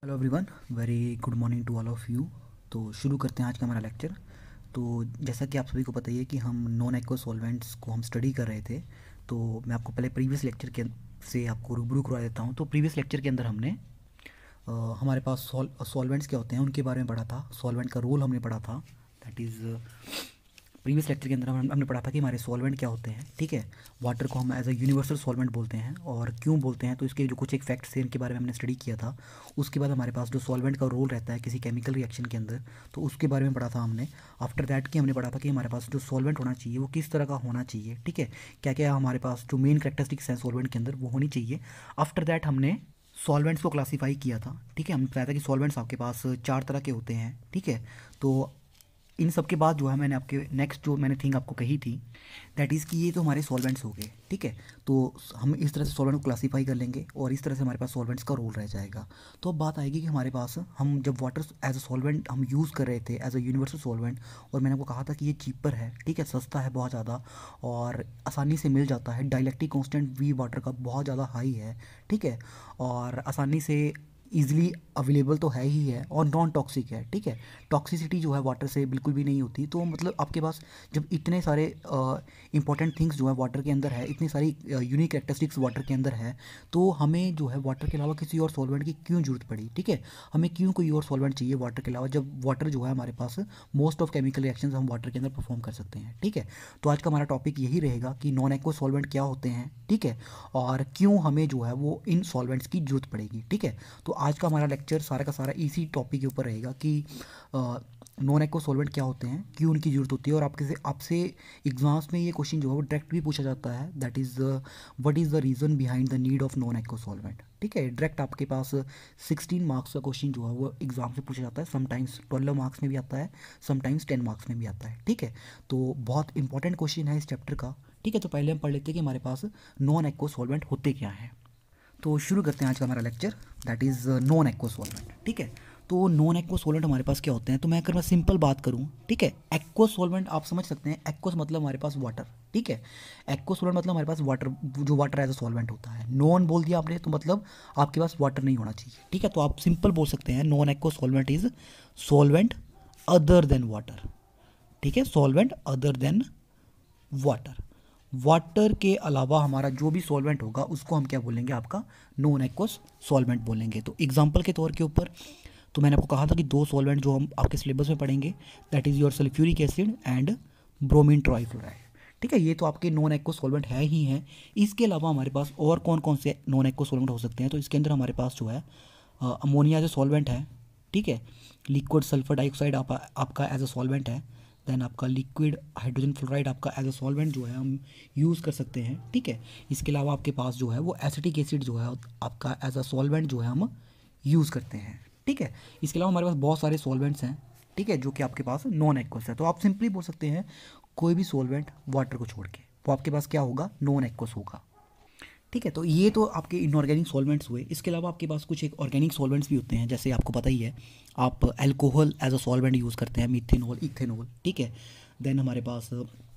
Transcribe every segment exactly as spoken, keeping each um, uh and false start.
Hello everyone, very good morning to all of you. तो शुरू करते हैं आज का हमारा लेक्चर। तो जैसा कि आप सभी को पता ही है कि हम नॉन एक्वा सॉल्वेंट्स को हम स्टडी कर रहे थे। तो मैं आपको पहले प्रीवियस लेक्चर के से आपको रूबरू करवा देता हूँ। तो प्रीवियस लेक्चर के अंदर हमने अ, हमारे पास सॉल सॉल्वेंट्स क्या होते हैं उनके बारे में पढ़ा था, सॉल्वेंट का रोल हमने पढ़ा था। दैट इज़ प्रीवियस लेक्चर के अंदर हम हमने पढ़ा था कि हमारे सॉल्वेंट क्या होते हैं। ठीक है, वाटर को हम एज अ यूनिवर्सल सॉल्वेंट बोलते हैं। और क्यों बोलते हैं तो इसके जो कुछ एक फैक्ट्स हैं इनके बारे में हमने स्टडी किया था। उसके बाद हमारे पास जो सॉल्वेंट का रोल रहता है किसी केमिकल रिएक्शन के अंदर, तो उसके बारे में पढ़ा था हमने। आफ्टर दैट कि हमने पढ़ा था कि हमारे पास जो सॉल्वेंट होना चाहिए वो किस तरह का होना चाहिए। ठीक है, क्या क्या हमारे पास जो मेन करेक्टरिस्टिक्स हैं सॉल्वेंट के अंदर वो होनी चाहिए। आफ्टर दैट हमने सॉल्वेंट्स को क्लासीफाई किया था। ठीक है, हमने बताया था कि सॉल्वेंट्स आपके पास चार तरह के होते हैं। ठीक है, तो इन सब के बाद जो है मैंने आपके नेक्स्ट जो मैंने थिंग आपको कही थी दैट इज़ कि ये तो हमारे सॉल्वेंट्स हो गए। ठीक है, तो हम इस तरह से सॉल्वेंट को क्लासीफाई कर लेंगे और इस तरह से हमारे पास सॉल्वेंट्स का रोल रह जाएगा। तो अब बात आएगी कि हमारे पास हम जब वाटर एज अ सॉल्वेंट हम यूज़ कर रहे थे एज अ यूनिवर्सल सॉल्वेंट, और मैंने आपको कहा था कि ये चीपर है। ठीक है, सस्ता है बहुत ज़्यादा और आसानी से मिल जाता है। डाइलेक्ट्रिक कांस्टेंट वी वाटर का बहुत ज़्यादा हाई है। ठीक है, और आसानी से ईजिली अवेलेबल तो है ही है और नॉन टॉक्सिक है। ठीक है, टॉक्सिसिटी जो है वाटर से बिल्कुल भी नहीं होती। तो मतलब आपके पास जब इतने सारे इंपॉर्टेंट थिंग्स जो है वाटर के अंदर है, इतनी सारी यूनिक कैरेक्टरिस्टिक्स वाटर के अंदर है, तो हमें जो है वाटर के अलावा किसी और सॉल्वेंट की क्यों ज़रूरत पड़ी। ठीक है, हमें क्यों कोई और सॉल्वेंट चाहिए वाटर के अलावा, जब वाटर जो है हमारे पास मोस्ट ऑफ केमिकल रिएक्शंस हम वाटर के अंदर परफॉर्म कर सकते हैं। ठीक है, तो आज का हमारा टॉपिक यही रहेगा कि नॉन एक्वा सॉल्वेंट क्या होते हैं। ठीक है, और क्यों हमें जो है वो इन सॉल्वेंट्स की जरूरत पड़ेगी। ठीक है, तो आज का हमारा लेक्चर सारा का सारा इसी टॉपिक के ऊपर रहेगा कि नॉन एक्वा सॉल्वेंट क्या होते हैं, क्यों उनकी ज़रूरत होती है। और आपके से आपसे एग्जाम्स में ये क्वेश्चन जो है वो डायरेक्ट भी पूछा जाता है, that is what is the reason behind the need of non aqua solvent. ठीक है, डायरेक्ट आपके पास सिक्सटीन मार्क्स का क्वेश्चन जो है वो एग्जाम से पूछा जाता है। समटाइम्स ट्वेल्व मार्क्स में भी आता है, समटाइम्स टेन मार्क्स में भी आता है। ठीक है, तो बहुत इंपॉर्टेंट क्वेश्चन है इस चैप्टर का। ठीक है, तो पहले हम पढ़ लेते हैं कि हमारे पास नॉन एक्वा सॉल्वेंट होते क्या हैं। तो शुरू करते हैं आज का हमारा lecture, that is non aqua solvent. ठीक है, तो नॉन एक्वा सॉल्वेंट हमारे पास क्या होते हैं। तो मैं अगर मैं सिंपल बात करूं, ठीक है, एक्वा सॉल्वेंट आप समझ सकते हैं। एक्वस मतलब हमारे पास वाटर। ठीक है, एक्वा सॉल्वेंट मतलब हमारे पास वाटर, जो वाटर एज अ सॉल्वेंट होता है। नॉन बोल दिया आपने तो मतलब आपके पास वाटर नहीं होना चाहिए। ठीक है, तो आप सिंपल बोल सकते हैं non aqua solvent is solvent other than water. ठीक है, solvent other than water. Water के अलावा हमारा जो भी सॉल्वेंट होगा उसको हम क्या बोलेंगे, आपका नॉन एक्वस सॉल्वेंट बोलेंगे। तो एग्जांपल के तौर के ऊपर तो मैंने आपको कहा था कि दो सॉल्वेंट जो हम आपके सिलेबस में पढ़ेंगे that is your sulphuric acid and bromine trifluoride. ठीक है, ये तो आपके नॉन एक्वस सॉल्वेंट है ही हैं। इसके अलावा हमारे पास और कौन कौन से नॉन एक्वस सॉल्वेंट हो सकते हैं। तो इसके अंदर हमारे पास जो है अमोनिया एज ए सॉल्वेंट है। ठीक है, लिक्विड सल्फर डाइऑक्साइड आप, आपका एज अ सॉल्वेंट है। देन आपका लिक्विड हाइड्रोजन फ्लोराइड आपका एज अ सॉल्वेंट जो है हम यूज़ कर सकते हैं। ठीक है, इसके अलावा आपके पास जो है वो एसिटिक एसिड जो है आपका एज अ सॉल्वेंट जो है हम यूज़ करते हैं। ठीक है, इसके अलावा हमारे पास बहुत सारे सॉल्वेंट्स हैं। ठीक है, जो कि आपके पास नॉन एक्वस है। तो आप सिंपली बोल सकते हैं कोई भी सॉल्वेंट वाटर को छोड़ के वो आपके पास क्या होगा, नॉन एक्वस होगा। ठीक है, तो ये तो आपके इनऑर्गेनिक सॉल्वेंट्स हुए। इसके अलावा आपके पास कुछ एक ऑर्गेनिक सॉल्वेंट्स भी होते हैं, जैसे आपको पता ही है आप alcohol as a solvent use करते हैं, मिथेनॉल, इथेनॉल। ठीक है, देन हमारे पास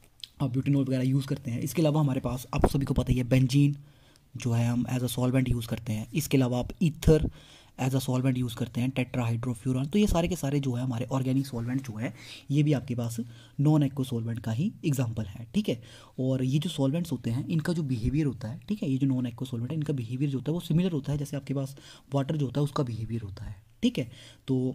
आप ब्यूटेनॉल वगैरह यूज़ करते हैं। इसके अलावा हमारे पास आप सभी को पता ही है बेंजीन जो है हम एज अ सॉल्वेंट यूज़ करते हैं। इसके अलावा आप ether as a solvent use करते हैं, टेट्राहाइड्रोफ्यूरॉन। तो ये सारे के सारे जो है हमारे ऑर्गेनिक सॉल्वेंट जो है ये भी आपके पास नॉन एक्वा सॉल्वेंट का ही एग्जांपल है। ठीक है, और ये जो सॉल्वेंट्स होते हैं इनका जो बिहेवियर होता है, ठीक है, ये जो नॉन एक्वा सॉल्वेंट है इनका बिहेवियर जो होता है वो सिमिलर होता है जैसे आपके पास वाटर जो होता है उसका बिहेवियर होता है। ठीक है, तो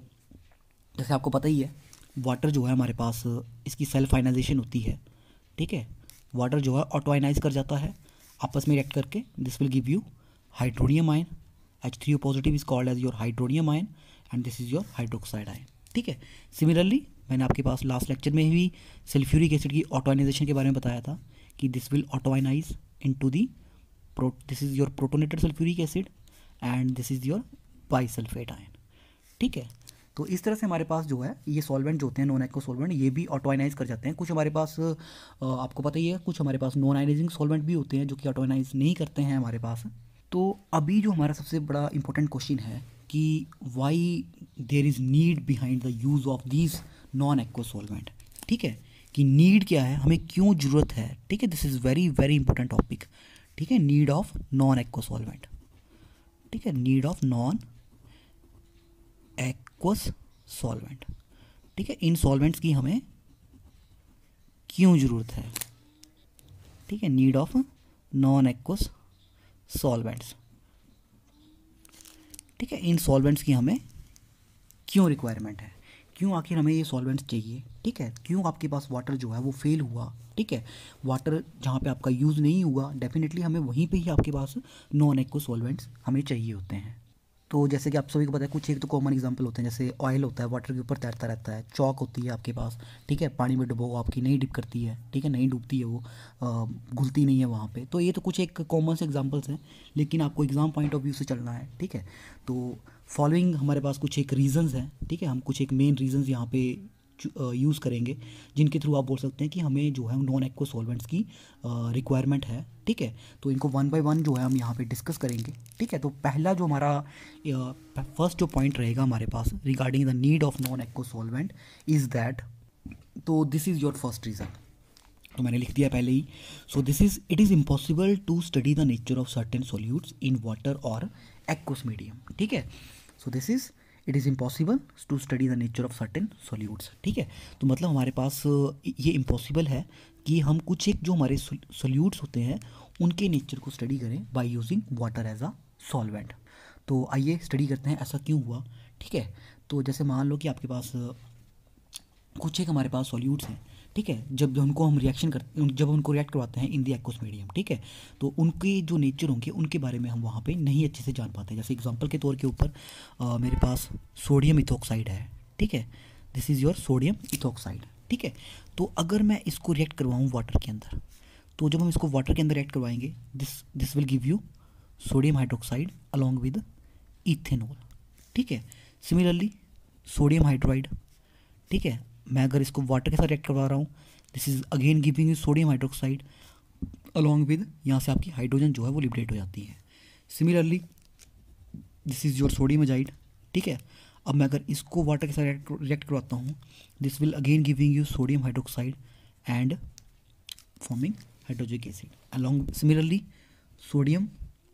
जैसे आपको पता ही है वाटर जो है हमारे पास इसकी सेल्फ आयनाइजेशन होती है। ठीक है, वाटर जो है ऑटो आयनाइज कर जाता है आपस में रिएक्ट करके। This will give you hydronium ion. H three O positive is called as your hydronium ion and this is your hydroxide ion. ठीक है, सिमिलरली मैंने आपके पास लास्ट लेक्चर में भी सल्फ्यूरिक एसिड की ऑटो आयनाइजेशन के बारे में बताया था कि this will auto ionise into the pro this is your protonated sulphuric acid and this is your bisulphate ion. ठीक है, तो इस तरह से हमारे पास जो है ये सॉल्वेंट जो होते हैं नॉन एक्वा सॉल्वेंट ये भी ऑटो आयनाइज कर जाते हैं। कुछ हमारे पास आपको पता ही है कुछ हमारे पास नॉन आयनाइजिंग सॉल्वेंट भी होते हैं जो कि ऑटो आयनाइज नहीं करते हैं हमारे पास। तो अभी जो हमारा सबसे बड़ा इंपॉर्टेंट क्वेश्चन है कि why there is need behind the use of these non aqua solvent. ठीक है, कि नीड क्या है, हमें क्यों ज़रूरत है। ठीक है, this is very very important topic. ठीक है, need of non aqua solvent. ठीक है, need of non aqueous solvent. ठीक है, इन सॉल्वेंट्स की हमें क्यों ज़रूरत है? ठीक है, need of non aqueous solvents. ठीक है, इन सॉल्वेंट्स की हमें क्यों रिक्वायरमेंट है, क्यों आखिर हमें ये सॉल्वेंट्स चाहिए? ठीक है, क्यों आपके पास वाटर जो है वो फेल हुआ? ठीक है, वाटर जहाँ पे आपका यूज़ नहीं हुआ, डेफिनेटली हमें वहीं पे ही आपके पास नॉन एक्व सॉल्वेंट्स हमें चाहिए होते हैं। तो जैसे कि आप सभी को पता है, कुछ एक तो कॉमन एग्जांपल होते हैं, जैसे ऑयल होता है वाटर के ऊपर तैरता रहता है, चौक होती है आपके पास, ठीक है, पानी में डुबो आपकी नहीं डिप करती है, ठीक है, नहीं डूबती है, वो घुलती नहीं है वहाँ पे। तो ये तो कुछ एक कॉमन से एग्जांपल्स हैं, लेकिन आपको एग्ज़ाम पॉइंट ऑफ व्यू से चलना है। ठीक है, तो फॉलोइंग हमारे पास कुछ एक रीजंस हैं। ठीक है, हम कुछ एक मेन रीजंस यहाँ पे यूज़ करेंगे, जिनके थ्रू आप बोल सकते हैं कि हमें जो है नॉन एक्व सॉल्वेंट्स की रिक्वायरमेंट है। ठीक है, तो इनको वन बाय वन जो है हम यहाँ पे डिस्कस करेंगे। ठीक है, तो पहला जो हमारा फर्स्ट जो पॉइंट रहेगा हमारे पास regarding the need of non एक्व solvent is that, तो this is your first reason, तो मैंने लिख दिया पहले ही। So this is it is impossible to study the nature of certain solutes in water और एक्वस मीडियम। ठीक है, so this is it is impossible to study the nature of certain solutes. ठीक है, तो मतलब हमारे पास ये इम्पॉसिबल है कि हम कुछ एक जो हमारे सॉल्यूट्स होते हैं उनके नेचर को स्टडी करें by using water as a solvent. तो आइए स्टडी करते हैं ऐसा क्यों हुआ। ठीक है, तो जैसे मान लो कि आपके पास कुछ एक हमारे पास सॉल्यूट्स हैं। ठीक है, जब उनको हम रिएक्शन करते जब उनको रिएक्ट करवाते हैं इन द एक्वस मीडियम, ठीक है, तो उनके जो नेचर होंगे उनके बारे में हम वहाँ पे नहीं अच्छे से जान पाते। जैसे एग्जांपल के तौर के ऊपर मेरे पास सोडियम इथोक्साइड है। ठीक है, this is your sodium ethoxide. ठीक है, तो अगर मैं इसको रिएक्ट करवाऊँ वाटर के अंदर, तो जब हम इसको वाटर के अंदर रिएक्ट करवाएंगे, this this will give you sodium hydroxide along with ethanol. ठीक है, सिमिलरली सोडियम हाइड्राइड, ठीक है, मैं अगर इसको वाटर के साथ रिएक्ट करवा रहा हूँ, this is again giving you sodium hydroxide along with, यहाँ से आपकी हाइड्रोजन जो है वो लिबरेट हो जाती है। Similarly this is your sodium azide. ठीक है, अब मैं अगर इसको वाटर के साथ रिएक्ट करवाता हूँ, this will again giving you sodium hydroxide and forming hydrazoic acid along. Similarly sodium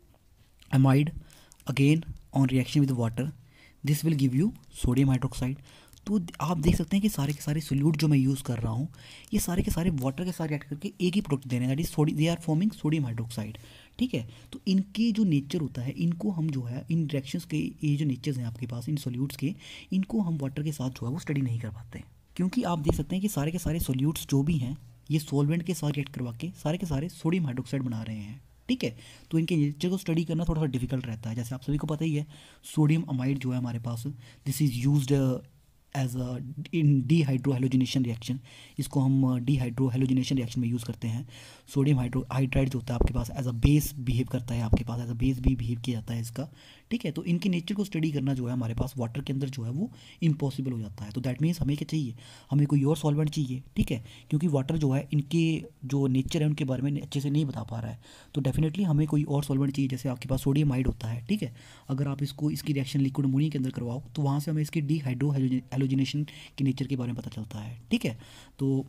amide again on reaction with water, this will give you sodium hydroxide। तो आप देख सकते हैं कि सारे के सारे सोल्यूट जो मैं यूज़ कर रहा हूँ ये सारे के सारे वाटर के साथ रिएक्ट करके एक ही प्रोडक्ट दे रहे हैं, that is sodi they are forming sodium hydroxide. ठीक है, तो इनके जो नेचर होता है इनको हम जो है इन रिएक्शंस के ये जो नेचर्स हैं आपके पास इन सोल्यूट्स के, इनको हम वाटर के साथ जो है वो स्टडी नहीं कर पाते, क्योंकि आप देख सकते हैं कि सारे के सारे सोल्यूट्स जो भी हैं ये सॉल्वेंट के साथ रिएक्ट करवा के सारे के सारे सोडियम हाइड्रोक्साइड बना रहे हैं। ठीक है, तो इनके नेचर को स्टडी करना थोड़ा सा डिफिकल्ट रहता है। जैसे आप सभी को पता ही है, सोडियम अमाइड जो है हमारे पास, this is used as a in dehydrohalogenation reaction, इसको हम डी हाइड्रो हेलोजिनेशन रिएक्शन में यूज़ करते हैं। सोडियम हाइड्रो हाइड्राइड जो होता है आपके पास एज अ बेस बिहेव करता है, आपके पास एज अ बेस भी बिहेव किया जाता है इसका। ठीक है, तो इनके नेचर को स्टडी करना जो है हमारे पास वाटर के अंदर जो है वो इम्पॉसिबल हो जाता है। तो दैट मीन्स हमें क्या चाहिए, हमें कोई और सॉल्वेंट चाहिए। ठीक है, क्योंकि वाटर जो है इनके जो नेचर है उनके बारे में अच्छे से नहीं बता पा रहा है, तो डेफिनेटली हमें कोई और सॉल्वेंट चाहिए। जैसे आपके पास सोडियम आइड होता है, ठीक है, अगर आप इसको इसकी रिएक्शन लिक्विड अमोनिया के अंदर करवाओ तो वहाँ से हमें इसकी डी हाइड्रो हेलोजिनेशन के नेचर के बारे में पता चलता है। ठीक है, तो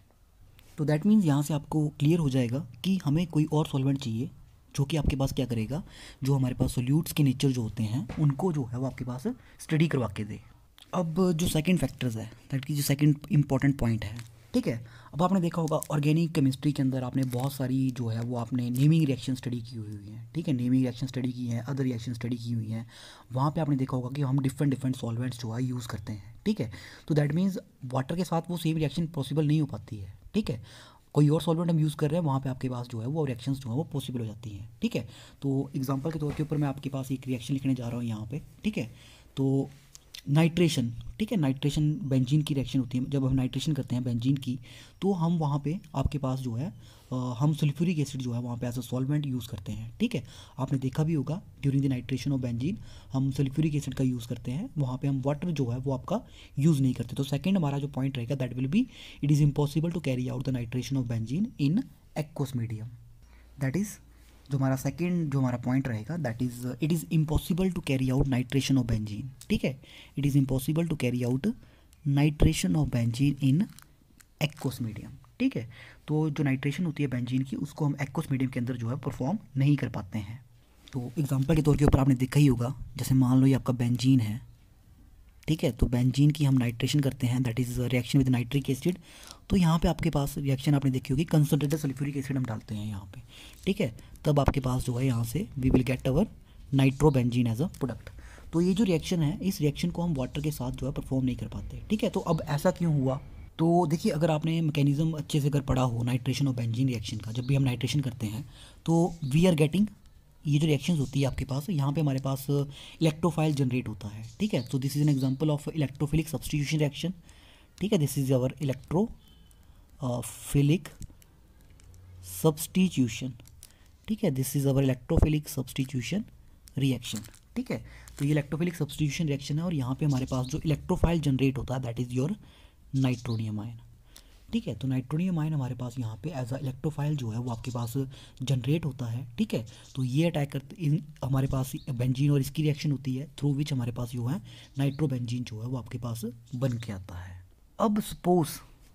तो दैट मीन्स यहाँ से आपको क्लियर हो जाएगा कि हमें कोई और सॉल्वेंट चाहिए जो कि आपके पास क्या करेगा, जो हमारे पास सोल्यूट्स के नेचर जो होते हैं उनको जो है वो आपके पास स्टडी करवा के दे। अब जो सेकंड फैक्टर्स है, दैट की जो सेकंड इंपॉर्टेंट पॉइंट है, ठीक है, अब आपने देखा होगा ऑर्गेनिक केमिस्ट्री के अंदर आपने बहुत सारी जो है वो आपने नेमिंग रिएक्शन स्टडी की हुई हुई है। ठीक है, नेमिंग रिएक्शन स्टडी की है, अदर रिएक्शन स्टडी की हुई हैं, वहाँ पे आपने देखा होगा कि हम डिफरेंट डिफरेंट सॉल्वेंट्स जो है यूज़ करते हैं। ठीक है, तो दैट मीन्स वाटर के साथ वो सेम रिएक्शन पॉसिबल नहीं हो पाती है। ठीक है, कोई और सॉल्वेंट हम यूज़ कर रहे हैं वहाँ पे आपके पास जो है वो रिएक्शंस जो है वो पॉसिबल हो जाती हैं। ठीक है, तो एग्जांपल के तौर के ऊपर मैं आपके पास एक रिएक्शन लिखने जा रहा हूँ यहाँ पे। ठीक है, तो नाइट्रेशन, ठीक है, नाइट्रेशन बेंजीन की रिएक्शन होती है। जब हम नाइट्रेशन करते हैं बेंजीन की, तो हम वहाँ पे आपके पास जो है आ, हम सल्फ्यूरिक एसिड जो है वहाँ पे एज अ सॉल्वेंट यूज़ करते हैं। ठीक है, आपने देखा भी होगा during the nitration of benzene हम सल्फ्यूरिक एसिड का यूज़ करते हैं, वहाँ पे हम वाटर जो है वो आपका यूज़ नहीं करते। तो सेकेंड हमारा जो पॉइंट रहेगा that will be it is impossible to carry out the nitration of benzene in aqueous medium. That is जो हमारा सेकंड जो हमारा पॉइंट रहेगा that is it is impossible to carry out nitration of benzene. ठीक है, it is impossible to carry out nitration of benzene in aqueous medium. ठीक है, तो जो नाइट्रेशन होती है बेंजीन की उसको हम एक्वस मीडियम के अंदर जो है परफॉर्म नहीं कर पाते हैं। तो एग्जांपल के तौर के ऊपर आपने देखा ही होगा, जैसे मान लो ये आपका बेंजीन है, ठीक है। तो बेंजीन की हम नाइट्रेशन करते हैं, that is reaction with nitric acid. तो यहाँ पे आपके पास रिएक्शन आपने देखी होगी, कंसनट्रेटेड सल्फ्यूरिक एसिड हम डालते हैं यहाँ पे, ठीक है। तब आपके पास जो है यहाँ से we will get our nitrobenzene as a product. तो ये जो रिएक्शन है, इस रिएक्शन को हम वाटर के साथ जो है परफॉर्म नहीं कर पाते, ठीक है। तो अब ऐसा क्यों हुआ? तो देखिए, अगर आपने मैकेनिज्म अच्छे से अगर पढ़ा हो नाइट्रेशन और बेंजीन रिएक्शन का, जब भी हम नाइट्रेशन करते हैं तो वी आर गेटिंग, ये जो रिएक्शंस होती है आपके पास, यहाँ पे हमारे पास इलेक्ट्रोफाइल जनरेट होता है, ठीक है। तो this is an example of electrophilic substitution reaction, ठीक है। This is our electrophilic substitution, ठीक है। This is our electrophilic substitution reaction, ठीक है। तो ये इलेक्ट्रोफिलिक सब्स्टिट्यूशन रिएक्शन है और यहाँ पे हमारे पास जो इलेक्ट्रोफाइल जनरेट होता है that is your nitronium ion, ठीक है। तो नाइट्रोनियम आयन हमारे पास यहाँ पे एज अ इलेक्ट्रोफाइल जो है वो आपके पास जनरेट होता है, ठीक है। तो ये अटैक करते इन हमारे पास बेंजीन और इसकी रिएक्शन होती है थ्रू विच हमारे पास जो है नाइट्रोबेंजीन जो है वो आपके पास बन के आता है। अब सपोज,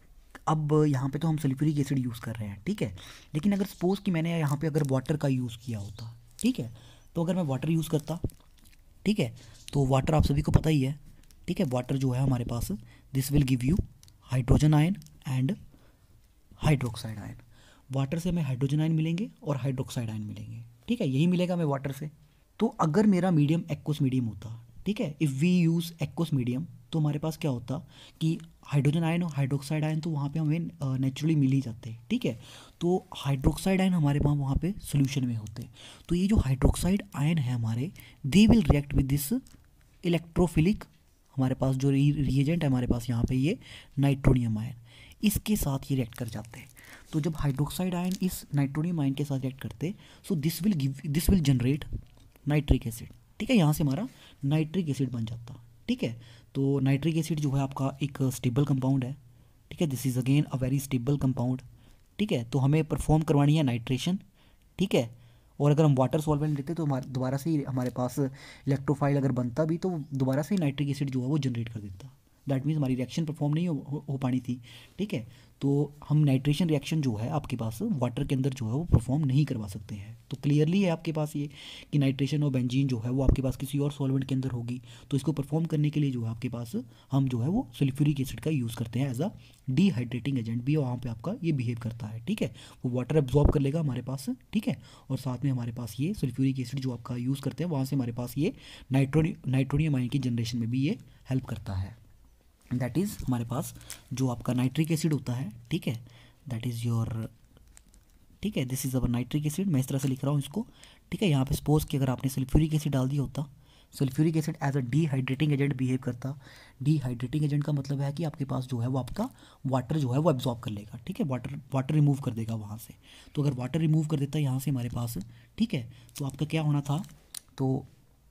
अब यहाँ पे तो हम सल्फ्यूरिक एसिड यूज़ कर रहे हैं, ठीक है। लेकिन अगर सपोज़ कि मैंने यहाँ पे अगर वाटर का यूज़ किया होता, ठीक है, तो अगर मैं वाटर यूज़ करता, ठीक है, तो वाटर आप सभी को पता ही है, ठीक है। वाटर जो है हमारे पास, this will give you hydrogen ion and hydroxide ion. Water से हमें हाइड्रोजन आयन मिलेंगे और हाइड्रोक्साइड आयन मिलेंगे, ठीक है। यही मिलेगा हमें वाटर से। तो अगर मेरा मीडियम एक्वस मीडियम होता, ठीक है, if we use aqueous medium, तो हमारे पास क्या होता कि हाइड्रोजन आयन और हाइड्रोक्साइड आयन तो वहाँ पे हमें नेचुरली मिल ही जाते हैं, ठीक है। तो हाइड्रोक्साइड आयन हमारे पास वहाँ पे सोल्यूशन में होते हैं। तो ये जो हाइड्रोक्साइड आयन है हमारे, they will react with this electrophilic, हमारे पास जो रिएजेंट है हमारे पास यहाँ पे ये नाइट्रोनियम आयन, इसके साथ ये रिएक्ट कर जाते हैं। तो जब हाइड्रोक्साइड आयन इस नाइट्रोनियम आयन के साथ रिएक्ट करते, so this will give this will generate nitric acid, ठीक है। यहाँ से हमारा नाइट्रिक एसिड बन जाता, ठीक है। तो नाइट्रिक एसिड जो है आपका एक स्टेबल कंपाउंड है, ठीक है। This is again a very stable compound, ठीक है। तो हमें परफॉर्म करवानी है नाइट्रेशन, ठीक है। और अगर हम वाटर सॉल्वेंट लेते तो दोबारा से ही हमारे पास इलेक्ट्रोफाइल अगर बनता भी तो दोबारा से ही नाइट्रिक एसिड जो है वो जनरेट कर देता। दैट मीन्स हमारी रिएक्शन परफॉर्म नहीं हो, हो, हो पानी थी, ठीक है। तो हम नाइट्रेशन रिएक्शन जो है आपके पास वाटर के अंदर जो है वो परफॉर्म नहीं करवा सकते हैं। तो क्लियरली है आपके पास ये कि नाइट्रेशन और बेंजीन जो है वो आपके पास किसी और सॉल्वेंट के अंदर होगी, तो इसको परफॉर्म करने के लिए जो है आपके पास हम जो है वो सल्फ्यूरिक एसिड का यूज़ करते हैं एज अ डिहाइड्रेटिंग एजेंट भी वहाँ पे आपका ये बिहेव करता है, ठीक है। वो वाटर एब्जॉर्ब कर लेगा हमारे पास, ठीक है। और साथ में हमारे पास ये सल्फ्यूरिक एसिड जो आपका यूज़ करते हैं वहाँ से हमारे पास ये नाइट्रोनि नाइट्रोनियम आयन की जनरेशन में भी ये हेल्प करता है। दैट इज़ हमारे पास जो आपका नाइट्रिक एसिड होता है, ठीक है, दैट इज़ योर, ठीक है, this is our nitric acid. मैं इस तरह से लिख रहा हूँ इसको, ठीक है। यहाँ पे सपोज कि अगर आपने सल्फ्यूरिक एसिड डाल दिया होता, sulphuric acid as a dehydrating agent behave करता। डिहाइड्रेटिंग एजेंट का मतलब है कि आपके पास जो है वो आपका वाटर जो है वो एब्जॉर्ब कर लेगा, ठीक है। वाटर वाटर रिमूव कर देगा वहाँ से। तो अगर वाटर रिमूव कर देता है यहाँ से हमारे पास, ठीक है, तो आपका क्या होना था, तो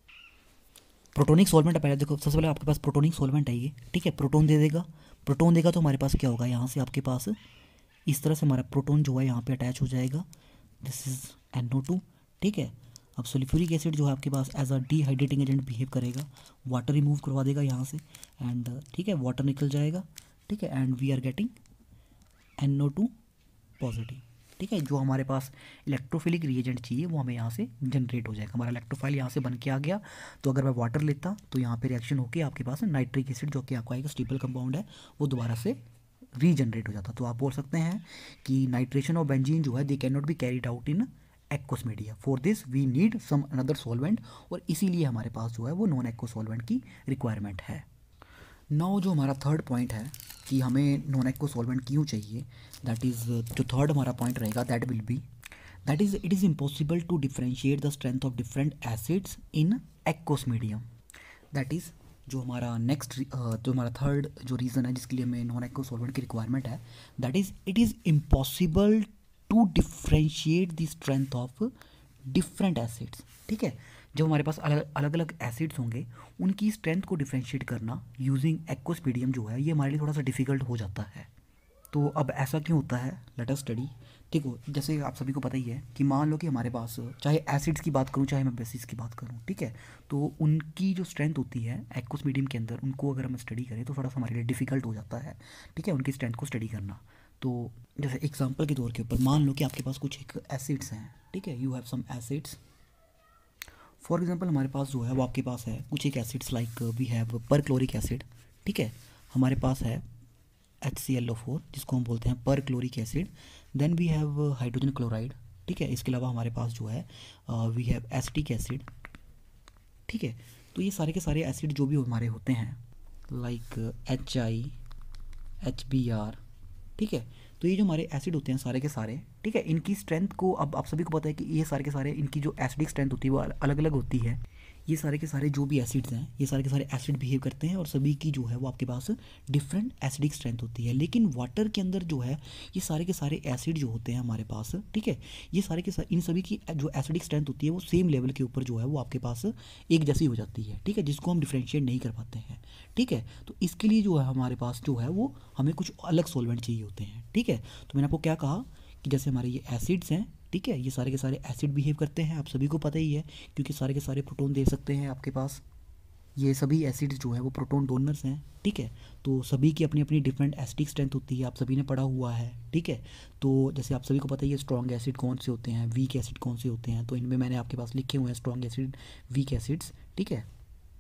प्रोटोनिक सॉल्वेंट है। पहले देखो, सबसे पहले आपके पास प्रोटोनिक सॉल्वेंट है ये, ठीक है। प्रोटोन दे देगा, प्रोटोन देगा तो हमारे पास क्या होगा, यहाँ से आपके पास इस तरह से हमारा प्रोटोन जो है यहाँ पे अटैच हो जाएगा, this is N O two, ठीक है। अब सल्फ्यूरिक एसिड जो है आपके पास as a dehydrating agent behave करेगा, वाटर रिमूव करवा देगा यहाँ से एंड, ठीक है, वाटर निकल जाएगा, ठीक है। And we are getting N O two positive, ठीक है। जो हमारे पास इलेक्ट्रोफिलिक रिएजेंट चाहिए वो हमें यहाँ से जनरेट हो जाएगा। हमारा इलेक्ट्रोफाइल यहाँ से बन के आ गया। तो अगर मैं वाटर लेता तो यहाँ पे रिएक्शन होकर आपके पास नाइट्रिक एसिड जो कि आपका एक स्टेबल कंपाउंड है वो दोबारा से रीजनरेट हो जाता। तो आप बोल सकते हैं कि नाइट्रेशन और बेंजीन जो है they can not be carried out in aqueous media, for this we need some another solvent, और इसीलिए हमारे पास जो है वो नॉन एक्वस सॉल्वेंट की रिक्वायरमेंट है। नाउ जो हमारा थर्ड पॉइंट है कि हमें नॉन एक्वस सॉल्वेंट क्यों चाहिए, दैट इज़ जो थर्ड हमारा पॉइंट रहेगा that will be that is it is impossible to differentiate the strength of different acids in aqueous medium. That is जो हमारा नेक्स्ट जो हमारा थर्ड जो रीज़न है जिसके लिए हमें नॉन एक्वस सॉल्वेंट की रिक्वायरमेंट है, that is it is impossible to differentiate the strength of different acids, ठीक है। जब हमारे पास अलग अलग अलग एसिड्स होंगे उनकी स्ट्रेंथ को डिफ्रेंशिएट करना यूजिंग एक्वस मीडियम जो है ये हमारे लिए थोड़ा सा डिफ़िकल्ट हो जाता है। तो अब ऐसा क्यों होता है, लेट अस स्टडी। ठीक हो, जैसे आप सभी को पता ही है कि मान लो कि हमारे पास चाहे एसिड्स की बात करूं चाहे मैं बेसिस की बात करूं, ठीक है, तो उनकी जो स्ट्रेंथ होती है एक्वस मीडियम के अंदर उनको अगर हम स्टडी करें तो थोड़ा सा हमारे लिए डिफ़िकल्ट हो जाता है, ठीक है, उनकी स्ट्रेंथ को स्टडी करना। तो जैसे एग्जांपल के तौर के ऊपर मान लो कि आपके पास कुछ एक एसिड्स हैं, ठीक है, you have some acids, for example हमारे पास जो है वो आपके पास है कुछ एक acids like we have perchloric acid, ठीक है, हमारे पास है H C L O four जिसको हम बोलते हैं perchloric acid. Then we have hydrogen chloride, ठीक है, इसके अलावा हमारे पास जो है वी हैव एसिटिक एसिड, ठीक है। तो ये सारे के सारे एसिड जो भी हमारे होते हैं like H I H B R, ठीक है, तो ये जो हमारे एसिड होते हैं सारे के सारे, ठीक है, इनकी स्ट्रेंथ को अब आप सभी को पता है कि ये सारे के सारे इनकी जो एसिडिक स्ट्रेंथ होती है वो अलग अलग होती है। ये सारे के सारे जो भी एसिड्स हैं ये सारे के सारे एसिड बिहेव करते हैं और सभी की जो है वो आपके पास डिफरेंट एसिडिक स्ट्रेंथ होती है। लेकिन वाटर के अंदर जो है ये सारे के सारे एसिड जो होते हैं हमारे पास, ठीक है, ये सारे के सारे इन सभी की जो एसिडिक स्ट्रेंथ होती है वो सेम लेवल के ऊपर जो है वो आपके पास एक जैसी हो जाती है, ठीक है, जिसको हम डिफ्रेंशिएट नहीं कर पाते हैं, ठीक है। तो इसके लिए जो है हमारे पास जो है वो हमें कुछ अलग सॉल्वेंट चाहिए होते हैं, ठीक है। तो मैंने आपको क्या कहा कि जैसे हमारे ये एसिड्स हैं, ठीक है, ये सारे के सारे एसिड बिहेव करते हैं, आप सभी को पता ही है क्योंकि सारे के सारे प्रोटॉन दे सकते हैं आपके पास। ये सभी एसिड्स जो है वो प्रोटॉन डोनर्स हैं, ठीक है। तो सभी की अपनी अपनी डिफरेंट एसिडिक स्ट्रेंथ होती है, आप सभी ने पढ़ा हुआ है, ठीक है। तो जैसे आप सभी को पता ही है स्ट्रॉन्ग एसिड कौन से होते हैं, वीक एसिड कौन से होते हैं, तो इनमें मैंने आपके पास लिखे हुए हैं स्ट्रॉन्ग एसिड, वीक एसिड्स, ठीक है।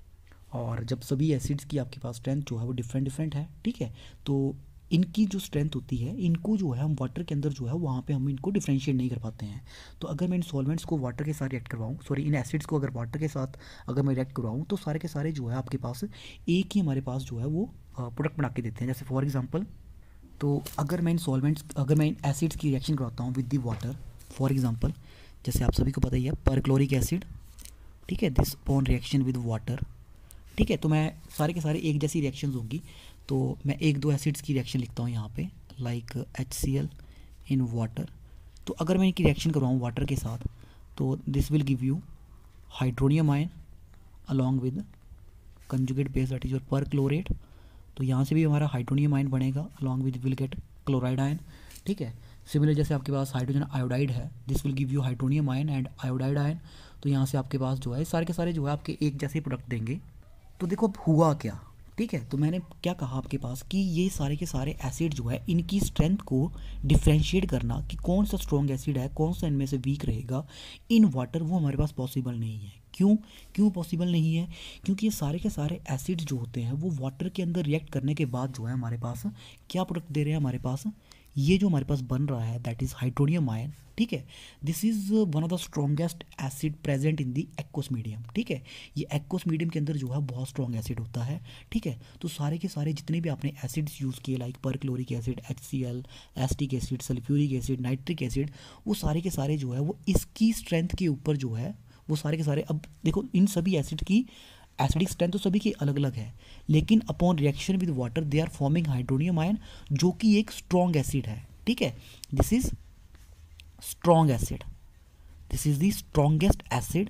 और जब सभी एसिड्स की आपके पास स्ट्रेंथ जो है वो डिफरेंट डिफरेंट है, ठीक है, तो इनकी जो स्ट्रेंथ होती है इनको जो है हम वाटर के अंदर जो है वहाँ पे हम इनको डिफ्रेंशिएट नहीं कर पाते हैं। तो अगर मैं इन सॉल्वेंट्स को वाटर के साथ रिएक्ट करवाऊँ, सॉरी इन एसिड्स को अगर वाटर के साथ अगर मैं रिएक्ट करवाऊँ तो सारे के सारे जो है आपके पास एक ही हमारे पास जो है वो प्रोडक्ट बना के देते हैं। जैसे फॉर एग्जाम्पल, तो अगर मैं इन सॉल्वेंट्स अगर मैं इन एसिड्स की रिएक्शन करवाता हूँ with the water, for example जैसे आप सभी को पता ही है परक्लोरिक एसिड, ठीक है, this upon reaction with water, ठीक है, तो मैं सारे के सारे एक जैसी रिएक्शंस होंगी। तो मैं एक दो एसिड्स की रिएक्शन लिखता हूँ यहाँ पे like H C L in water. तो अगर मैं इनकी रिएक्शन करवाऊँ वाटर के साथ तो this will give you hydronium ion along with conjugate base that is your perchlorate. तो यहाँ से भी हमारा हाइड्रोनियम आयन बनेगा along with will get chloride ion, ठीक है। सिमिलर जैसे आपके पास हाइड्रोजन आयोडाइड है, this will give you hydronium ion and iodide ion. तो यहाँ से आपके पास जो है सारे के सारे जो है आपके एक जैसे प्रोडक्ट देंगे। तो देखो अब हुआ क्या, ठीक है, तो मैंने क्या कहा आपके पास कि ये सारे के सारे एसिड जो है इनकी स्ट्रेंथ को डिफ्रेंशिएट करना कि कौन सा स्ट्रॉन्ग एसिड है कौन सा इनमें से वीक रहेगा इन वाटर, वो हमारे पास पॉसिबल नहीं है। क्यों क्यों पॉसिबल नहीं है? क्योंकि ये सारे के सारे एसिड जो होते हैं वो वाटर के अंदर रिएक्ट करने के बाद जो है हमारे पास क्या प्रोडक्ट दे रहे हैं, हमारे पास ये जो हमारे पास बन रहा है दैट इज़ हाइड्रोनियम आयन, ठीक है। This is one of the strongest acid present in the aqueous medium, ठीक है। ये एक्वस मीडियम के अंदर जो है बहुत स्ट्रॉन्ग एसिड होता है, ठीक है। तो सारे के सारे जितने भी आपने एसिड्स यूज़ किए like perchloric acid, H C L, acetic acid, sulphuric acid, nitric acid, वो सारे के सारे जो है वो इसकी स्ट्रेंथ के ऊपर जो है वो सारे के सारे, अब देखो इन सभी एसिड की एसिडिक स्ट्रेंथ तो सभी की अलग अलग है, लेकिन upon reaction with water they are forming hydronium ion जो कि एक स्ट्रॉन्ग एसिड है, ठीक है। This is strong acid, this is the strongest acid,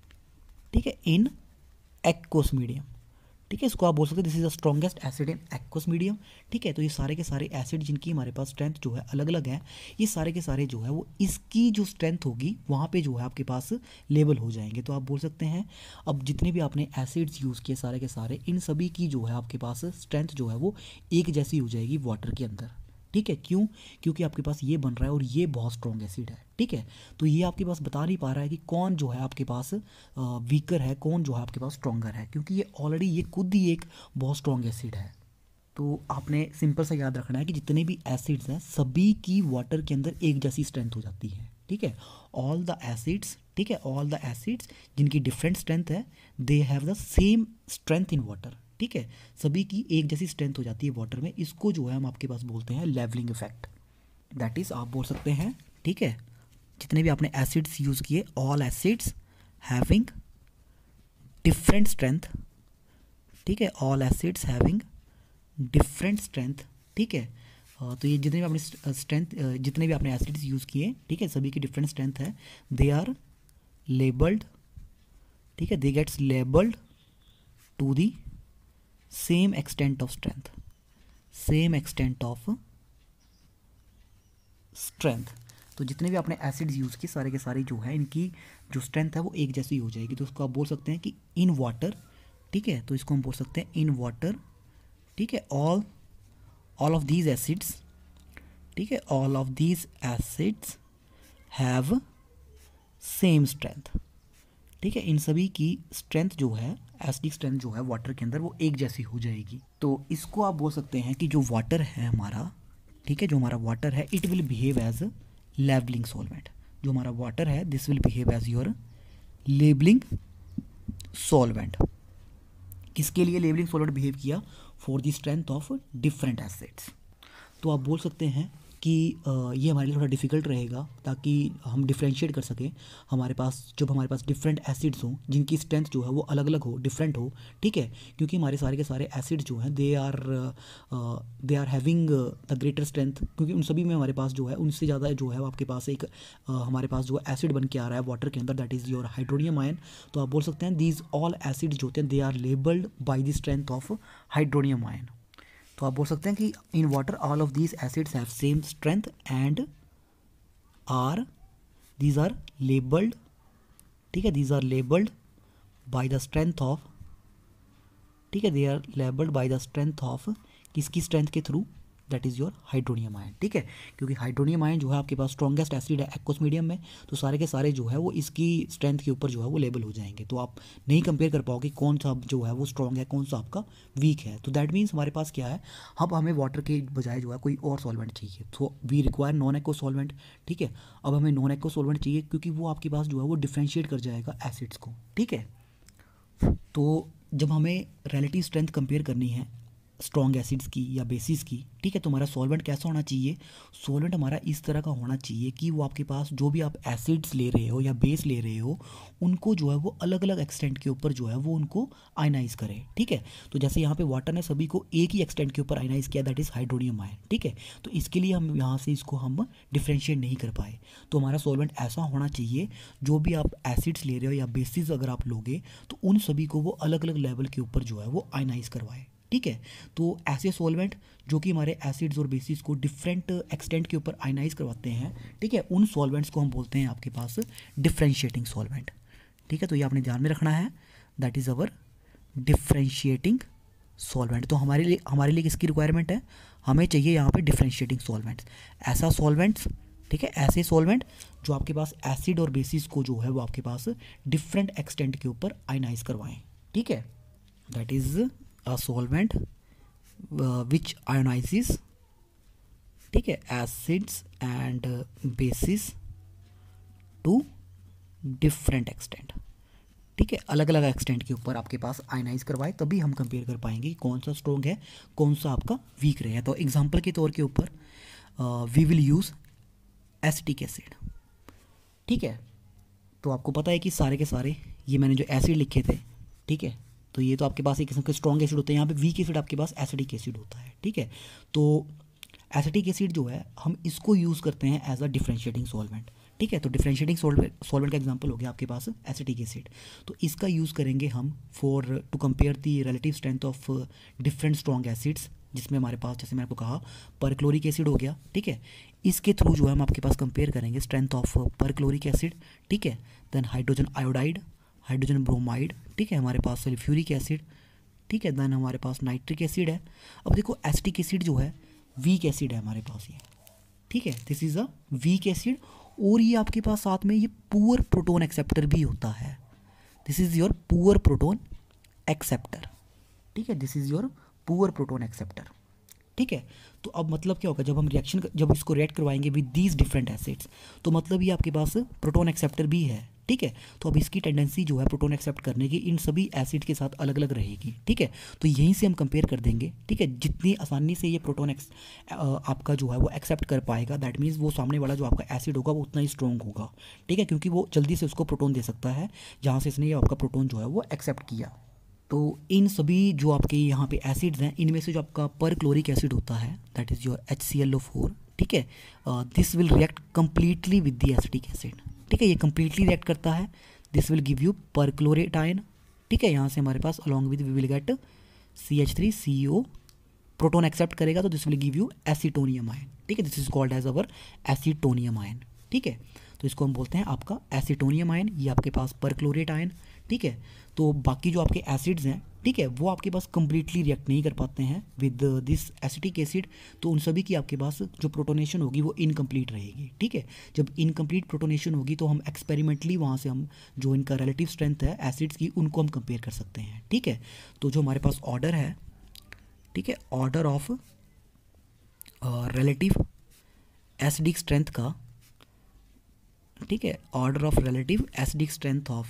ठीक है, इन एक्वस मीडियम, ठीक है। इसको आप बोल सकते हैं this is the strongest acid in aqueous medium, ठीक है। तो ये सारे के सारे एसिड जिनकी हमारे पास स्ट्रेंथ जो है अलग अलग है, ये सारे के सारे जो है वो इसकी जो स्ट्रेंथ होगी वहाँ पे जो है आपके पास लेबल हो जाएंगे। तो आप बोल सकते हैं अब जितने भी आपने एसिड्स यूज़ किए सारे के सारे, इन सभी की जो है आपके पास स्ट्रेंथ जो है वो एक जैसी हो जाएगी वाटर के अंदर, ठीक है। क्यों? क्योंकि आपके पास ये बन रहा है और ये बहुत स्ट्रॉन्ग एसिड है, ठीक है। तो ये आपके पास बता नहीं पा रहा है कि कौन जो है आपके पास वीकर है, कौन जो है आपके पास स्ट्रॉन्गर है, क्योंकि ये ऑलरेडी ये खुद ही एक बहुत स्ट्रॉन्ग एसिड है। तो आपने सिंपल सा याद रखना है कि जितने भी एसिड्स हैं सभी की वाटर के अंदर एक जैसी स्ट्रेंथ हो जाती है, ठीक है। ऑल द एसिड्स, ठीक है, ऑल द एसिड्स जिनकी डिफरेंट स्ट्रेंथ है they have the same strength in water, ठीक है। सभी की एक जैसी स्ट्रेंथ हो जाती है वाटर में। इसको जो है हम आपके पास बोलते हैं लेवलिंग इफेक्ट, दैट इज आप बोल सकते हैं, ठीक है, जितने भी आपने एसिड्स यूज़ किए all acids having different strength, ठीक है, all acids having different strength, ठीक है। तो ये जितने भी आपने स्ट्रेंथ जितने भी आपने एसिड्स यूज़ किए, ठीक है, सभी की डिफरेंट स्ट्रेंथ है, दे आर लेबल्ड, ठीक है, they gets levelled to the same extent of strength, same extent of strength. तो जितने भी आपने एसिड्स यूज़ किए सारे के सारे जो है इनकी जो स्ट्रेंथ है वो एक जैसी हो जाएगी। तो उसको आप बोल सकते हैं कि इन वाटर, ठीक है, तो इसको हम बोल सकते हैं इन वाटर, ठीक है, all all of these acids, ठीक है, all of these acids have same strength, ठीक है, इन सभी की स्ट्रेंथ जो है, एसिडिक स्ट्रेंथ जो है वाटर के अंदर वो एक जैसी हो जाएगी। तो इसको आप बोल सकते हैं कि जो वाटर है हमारा, ठीक है, जो हमारा वाटर है it will behave as levelling solvent. जो हमारा वाटर है this will behave as your levelling solvent. किसके लिए लेबलिंग सॉल्वेंट बिहेव किया? For the strength of different acids. तो आप बोल सकते हैं कि ये हमारे लिए थोड़ा डिफ़िकल्ट रहेगा ताकि हम डिफ्रेंशिएट कर सकें। हमारे पास जब हमारे पास डिफरेंट एसिड्स हों जिनकी स्ट्रेंथ जो है वो अलग अलग हो, डिफरेंट हो, ठीक है, क्योंकि हमारे सारे के सारे एसिड्स जो हैं they are they are having the greater strength, क्योंकि उन सभी में हमारे पास जो है उनसे ज़्यादा जो है आपके पास एक uh, हमारे पास जो एसिड बन के आ रहा है वाटर के अंदर, that is your hydronium ion. तो आप बोल सकते हैं दीज ऑल एसिड्स जो होते हैं they are levelled by the strength of hydronium ion. तो आप बोल सकते हैं कि in water all of these acids have same strength and are these are levelled, ठीक है, these are levelled by the strength of, ठीक है, they are levelled by the strength of, किसकी स्ट्रेंथ के through? That is your hydronium ion, ठीक है, क्योंकि hydronium ion जो है आपके पास स्ट्रॉन्गेस्ट एसिड है एक्वस मीडियम में, तो सारे के सारे जो है वो इसकी स्ट्रेंथ के ऊपर जो है वो लेबल हो जाएंगे। तो आप नहीं कंपेयर कर पाओगे कौन सा जो है वो स्ट्रॉन्ग है कौन सा आपका वीक है। तो दैट मीन्स हमारे पास क्या है, अब हमें वाटर के बजाय जो है कोई और सॉल्वेंट चाहिए, तो वी रिक्वायर नॉन एक्व सॉल्वेंट, ठीक है। अब हमें नॉन एक्व सॉल्वेंट चाहिए क्योंकि वो आपके पास जो है वो डिफ्रेंशिएट कर जाएगा एसिड्स को, ठीक है। तो जब हमें रिलेटिव स्ट्रेंथ कंपेयर करनी है स्ट्रॉन्ग एसिड्स की या बेसिस की, ठीक है, तो हमारा सॉल्वेंट कैसा होना चाहिए? सॉल्वेंट हमारा इस तरह का होना चाहिए कि वो आपके पास जो भी आप एसिड्स ले रहे हो या बेस ले रहे हो उनको जो है वो अलग अलग एक्सटेंट के ऊपर जो है वो उनको आयनाइज करें, ठीक है। तो जैसे यहाँ पे वाटर ने सभी को एक ही एक्सटेंट के ऊपर आयनाइज किया, दैट इज़ हाइड्रोनियम आयन, ठीक है। तो इसके लिए हम यहाँ से इसको हम डिफ्रेंशिएट नहीं कर पाए। तो हमारा सॉल्वेंट ऐसा होना चाहिए जो भी आप एसिड्स ले रहे हो या बेसिस अगर आप लोगे तो उन सभी को वो अलग अलग लेवल के ऊपर जो है वो आयनाइज करवाए, ठीक है। तो ऐसे सॉल्वेंट जो कि हमारे एसिड्स और बेसिस को डिफरेंट एक्सटेंट के ऊपर आयनाइज करवाते हैं, ठीक है, उन सॉल्वेंट्स को हम बोलते हैं आपके पास डिफरेंशिएटिंग सॉल्वेंट, ठीक है। तो ये आपने ध्यान में रखना है, that is our differentiating solvent. तो हमारे लिए हमारे लिए किसकी रिक्वायरमेंट है? हमें चाहिए यहाँ पे डिफरेंशिएटिंग सॉल्वेंट्स, ऐसा सॉल्वेंट्स, ठीक है, ऐसे सॉल्वेंट जो आपके पास एसिड और बेसिस को जो है वो आपके पास डिफरेंट एक्सटेंट के ऊपर आयनाइज करवाएं, ठीक है। That is a solvent uh, which ionizes, ठीक है, acids and uh, bases to different extent, ठीक है, अलग अलग एक्सटेंट के ऊपर आपके पास आयनाइज करवाए, तभी हम कंपेयर कर पाएंगे कि कौन सा स्ट्रॉन्ग है कौन सा आपका वीक रहेगा। तो एग्जांपल के तौर के ऊपर we will use acetic acid, ठीक है। तो आपको पता है कि सारे के सारे ये मैंने जो एसिड लिखे थे, ठीक है, तो ये तो आपके पास एक किस्म के स्ट्रॉन्ग एसिड होते हैं, यहाँ पे वीक एसिड आपके पास एसिटिक एसिड होता है, ठीक है। तो एसिटिक एसिड जो है हम इसको यूज़ करते हैं एज अ डिफरेंशिएटिंग सॉल्वेंट, ठीक है। तो डिफरेंशिएटिंग सॉल्वेंट सॉल्वेंट का एग्जांपल हो गया आपके पास एसिटिक एसिड। तो इसका यूज़ करेंगे हम for to compare the relative strength of different strong acids, जिसमें हमारे पास जैसे मैंने आपको कहा परक्लोरिक एसिड हो गया, ठीक है। इसके थ्रू जो है हम आपके पास कंपेयर करेंगे स्ट्रेंथ ऑफ परक्लोरिक एसिड, ठीक है। Then hydrogen iodide, hydrogen bromide, ठीक है, हमारे पास सल्फ्यूरिक एसिड, ठीक है, देन हमारे पास नाइट्रिक एसिड है। अब देखो एसिटिक एसिड जो है वीक एसिड है हमारे पास ये, ठीक है, this is a weak acid, और ये आपके पास साथ में ये पुअर प्रोटोन एक्सेप्टर भी होता है, this is your poor proton acceptor, ठीक है, this is your poor proton acceptor, ठीक है। तो अब मतलब क्या होगा, जब हम रिएक्शन जब इसको रिएक्ट करवाएंगे विद दीज डिफरेंट एसिड्स, तो मतलब ये आपके पास प्रोटोन एक्सेप्टर भी है, ठीक है। तो अब इसकी टेंडेंसी जो है प्रोटोन एक्सेप्ट करने की इन सभी एसिड के साथ अलग अलग रहेगी, ठीक है। तो यहीं से हम कंपेयर कर देंगे, ठीक है, जितनी आसानी से ये प्रोटोन एक्स आपका जो है वो एक्सेप्ट कर पाएगा, दैट मीन्स वो सामने वाला जो आपका एसिड होगा वो उतना ही स्ट्रॉन्ग होगा, ठीक है, क्योंकि वो जल्दी से उसको प्रोटोन दे सकता है जहाँ से इसने ये आपका प्रोटोन जो है वो एक्सेप्ट किया। तो इन सभी जो आपके यहाँ पे एसिड्स हैं इनमें से जो आपका परक्लोरिक एसिड होता है that is your H C L O four, ठीक है, this will react completely with the acetic acid, ठीक है, ये कम्प्लीटली रिएक्ट करता है, this will give you perchlorate ion, ठीक है। यहाँ से हमारे पास along with we will get C H three C O, proton accept करेगा तो this will give you acetonium ion, ठीक है, this is called as our acetonium ion, ठीक है। तो इसको हम बोलते हैं आपका एसीटोनियम आयन, ये आपके पास परक्लोरेट आयन, ठीक है। तो बाकी जो आपके एसिड्स हैं, ठीक है, वो आपके पास कम्प्लीटली रिएक्ट नहीं कर पाते हैं विद दिस एसिटिक एसिड, तो उन सभी की आपके पास जो प्रोटोनेशन होगी वो इनकम्प्लीट रहेगी। ठीक है, जब इनकम्प्लीट प्रोटोनेशन होगी तो हम एक्सपेरिमेंटली वहाँ से हम जो इनका रिलेटिव स्ट्रेंथ है एसिड्स की उनको हम कंपेयर कर सकते हैं। ठीक है, तो जो हमारे पास ऑर्डर है, ठीक है, order of relative acidic strength का, ठीक है, order of relative acidic strength of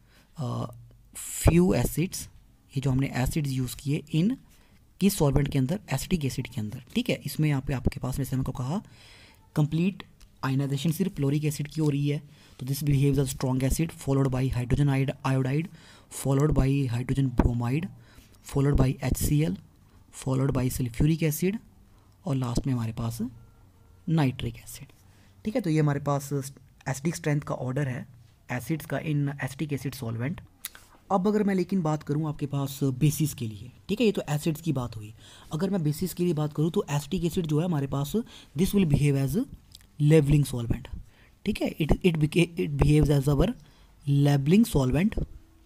few acids, ये जो हमने एसिड्स यूज़ किए इन किस सॉल्वेंट के अंदर, एसिटिक एसिड के अंदर। ठीक है, इसमें यहाँ पे आपके पास जैसे मैंने कहा कंप्लीट आयनाइजेशन सिर्फ क्लोरिक एसिड की हो रही है, तो this behaves as strong acid followed by hydrogen iodide, followed by hydrogen bromide, followed by H C L, followed by sulphuric acid, और लास्ट में हमारे पास नाइट्रिक एसिड। ठीक है, तो ये हमारे पास एसिडिक स्ट्रेंथ का ऑर्डर है एसिड्स का इन एसिटिक एसिड सॉल्वेंट। अब अगर मैं लेकिन बात करूं आपके पास बेसिस के लिए, ठीक है, ये तो एसिड्स की बात हुई। अगर मैं बेसिस के लिए बात करूं तो एसिटिक एसिड जो है हमारे पास this will behave as levelling solvent. ठीक है, it it it behaves as our levelling solvent.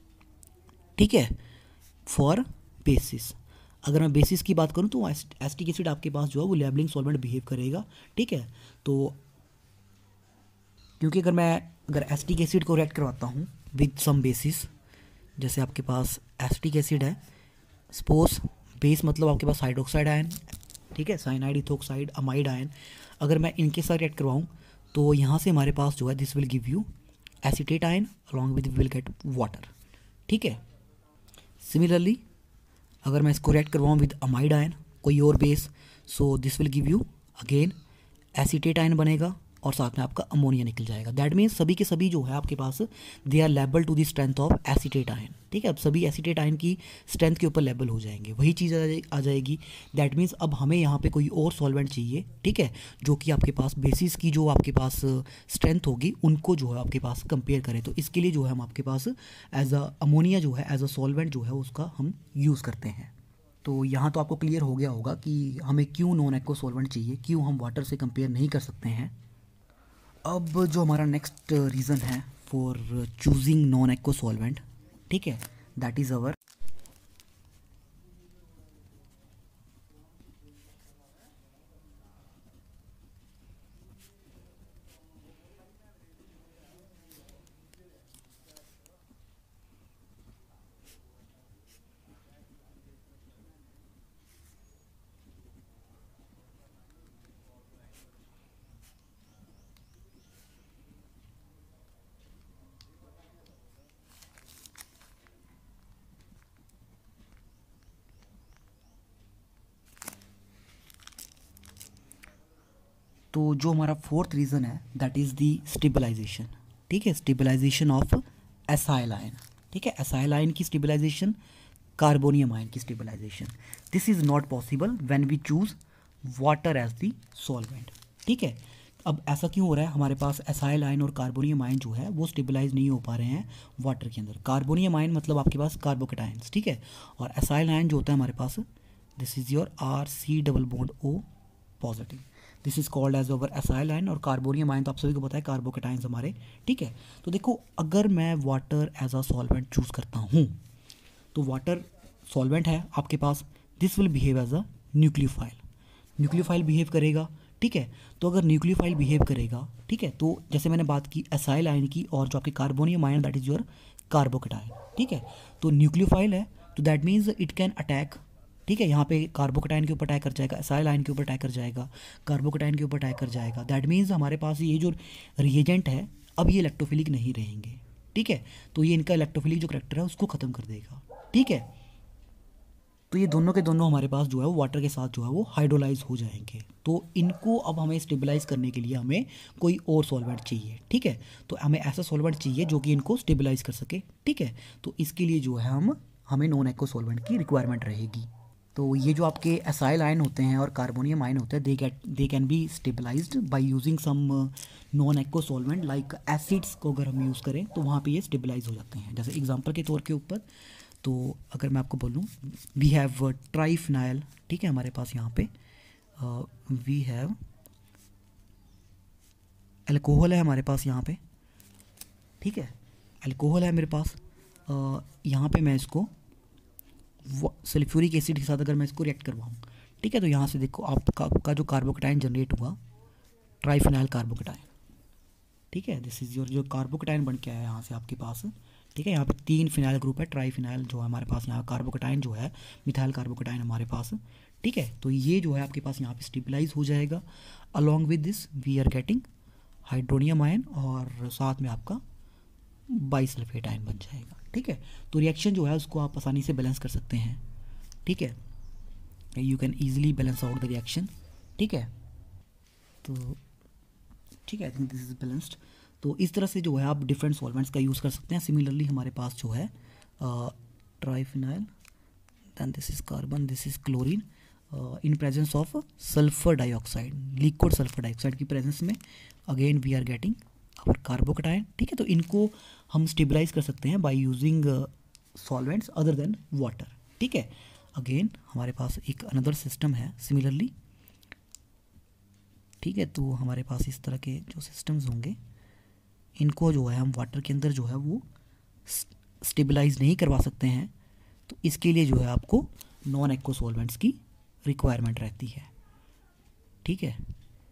ठीक है, फॉर बेसिस। अगर मैं बेसिस की बात करूं तो एसिटिक एसिड आपके पास जो है वो लेवलिंग सॉल्वेंट बिहेव करेगा। ठीक है, तो क्योंकि अगर मैं अगर एसिटिक एसिड को रिएक्ट करवाता हूँ विद सम बेसिस, जैसे आपके पास एसिटिक एसिड है, सपोज बेस मतलब आपके पास हाइड्रोक्साइड आयन, ठीक है, साइनाइड, इथोक्साइड, अमाइड आयन, अगर मैं इनके साथ रिएक्ट करवाऊँ तो यहाँ से हमारे पास जो है this will give you acetate ion along with will get water. ठीक है, सिमिलरली अगर मैं इसको रिएक्ट करवाऊँ विद अमाइड आयन कोई और base, so this will give you again acetate ion बनेगा और साथ में आपका अमोनिया निकल जाएगा। दैट मीन्स सभी के सभी जो है आपके पास दे आर लेबल to the strength of acetate ion. ठीक है, अब सभी एसिटेट आयन की स्ट्रेंथ के ऊपर लेबल हो जाएंगे, वही चीज़ आ जाएगी। दैट मीन्स अब हमें यहाँ पे कोई और सॉल्वेंट चाहिए, ठीक है, जो कि आपके पास बेसिस की जो आपके पास स्ट्रेंथ होगी उनको जो है आपके पास कंपेयर करें। तो इसके लिए जो है हम आपके पास एज अ अमोनिया जो है एज अ सॉल्वेंट जो है उसका हम यूज़ करते हैं। तो यहाँ तो आपको क्लियर हो गया होगा कि हमें क्यों नॉन एक्वा सॉल्वेंट चाहिए, क्यों हम वाटर से कंपेयर नहीं कर सकते हैं। अब जो हमारा नेक्स्ट रीज़न है for choosing non aqua solvent, ठीक है, दैट इज़ अवर तो जो हमारा फोर्थ रीज़न है दैट इज़ दी स्टेबलाइजेशन। ठीक है, स्टेबलाइजेशन ऑफ एसाइल आयन। ठीक है, एसाइल आयन की स्टेबलाइजेशन, कार्बोनियम आयन की stabilisation, this is not possible when we choose water as the solvent. ठीक है, अब ऐसा क्यों हो रहा है, हमारे पास एसाइल आयन और कार्बोनियम आयन जो है वो स्टेबलाइज नहीं हो पा रहे हैं वाटर के अंदर। कार्बोनियम आयन मतलब आपके पास कार्बोकेटाइंस, ठीक है, और एसाइल आयन जो होता है हमारे पास this is your R C double bond O positive, this is called as over acyl ion. और कार्बोनियम आयन तो आप सभी को पता है कार्बोकेटाइंस हमारे। ठीक है, तो देखो अगर मैं water as a solvent choose करता हूँ तो वाटर सॉल्वेंट है आपके पास, this will behave as a nucleophile, nucleophile behave करेगा। ठीक है, तो अगर न्यूक्लियोफाइल बिहेव करेगा, ठीक है, तो जैसे मैंने बात की एसाइल आयन की और जो आपके carbonium ion that is your carbocation. ठीक है, तो न्यूक्लियोफाइल है तो that means it can attack. ठीक है, यहाँ पे कार्बोकेटाइन के ऊपर अटैक कर जाएगा, एसाइल आयन के ऊपर अटैक कर जाएगा, कार्बोकेटाइन के ऊपर अटैक कर जाएगा। दैट मीन्स हमारे पास ये जो रिएजेंट है अब ये इलेक्ट्रोफिलिक नहीं रहेंगे। ठीक है, तो ये इनका इलेक्ट्रोफिलिक जो करेक्टर है उसको ख़त्म कर देगा। ठीक है, तो ये दोनों के दोनों हमारे पास जो है वो वाटर के साथ जो है वो हाइड्रोलाइज हो जाएंगे। तो इनको अब हमें स्टेबलाइज करने के लिए हमें कोई और सॉल्वेंट चाहिए। ठीक है, तो हमें ऐसा सॉल्वेंट चाहिए जो कि इनको स्टेबलाइज कर सके। ठीक है, तो इसके लिए जो है हम हमें नॉन एक्वा सॉल्वेंट की रिक्वायरमेंट रहेगी। तो ये जो आपके एसाइल आयन होते हैं और कार्बोनियम आयन होते हैं they get they can be stabilized by using some non aqua solvent like acids को अगर हम यूज़ करें तो वहाँ पे ये स्टेबलाइज हो जाते हैं। जैसे एग्जांपल के तौर के ऊपर तो अगर मैं आपको बोलूँ वी हैव ट्राइफिनाइल, ठीक है, हमारे पास यहाँ पे वी हैव अल्कोहल है हमारे पास यहाँ पे। ठीक है, अल्कोहल है मेरे पास, uh, यहाँ पे मैं इसको सल्फ्यूरिक एसिड के साथ अगर मैं इसको रिएक्ट करवाऊँ, ठीक है, तो यहाँ से देखो आपका आपका जो कार्बोकेटाइन जनरेट हुआ ट्राइफिनाइल कार्बोकेटाइन, ठीक है, दिस इज़ योर जो कार्बोकेटाइन बन के आया यहाँ से आपके पास, ठीक है। यहाँ पे तीन फिनाइल ग्रुप है, ट्राइफिनाइल जो है हमारे पास, यहाँ कार्बोकेटाइन जो है मिथाइल कार्बोकेटाइन हमारे पास, ठीक है। तो ये जो है आपके पास यहाँ पे स्टेबलाइज हो जाएगा। Along with this we are getting hydronium ion और साथ में आपका बाइसल्फेट आयन बन जाएगा, ठीक है। तो रिएक्शन जो है उसको आप आसानी से बैलेंस कर सकते हैं, ठीक है, you can easily balance out the reaction, ठीक है। तो ठीक है, I think this is balanced. तो इस तरह से जो है आप डिफरेंट सॉल्वेंट्स का यूज़ कर सकते हैं। सिमिलरली हमारे पास जो है triphenyl, then this is carbon, this is chlorine in presence of sulphur dioxide, liquid sulphur dioxide की प्रेजेंस में अगेन वी आर गेटिंग और कार्बोकेटाइन, ठीक है। तो इनको हम स्टेबलाइज कर सकते हैं by using solvents other than water, ठीक है। अगेन हमारे पास एक अनदर सिस्टम है सिमिलरली, ठीक है। तो हमारे पास इस तरह के जो सिस्टम्स होंगे इनको जो है हम वाटर के अंदर जो है वो स्टेबलाइज नहीं करवा सकते हैं, तो इसके लिए जो है आपको नॉन एक्वा सॉल्वेंट्स की रिक्वायरमेंट रहती है, ठीक है।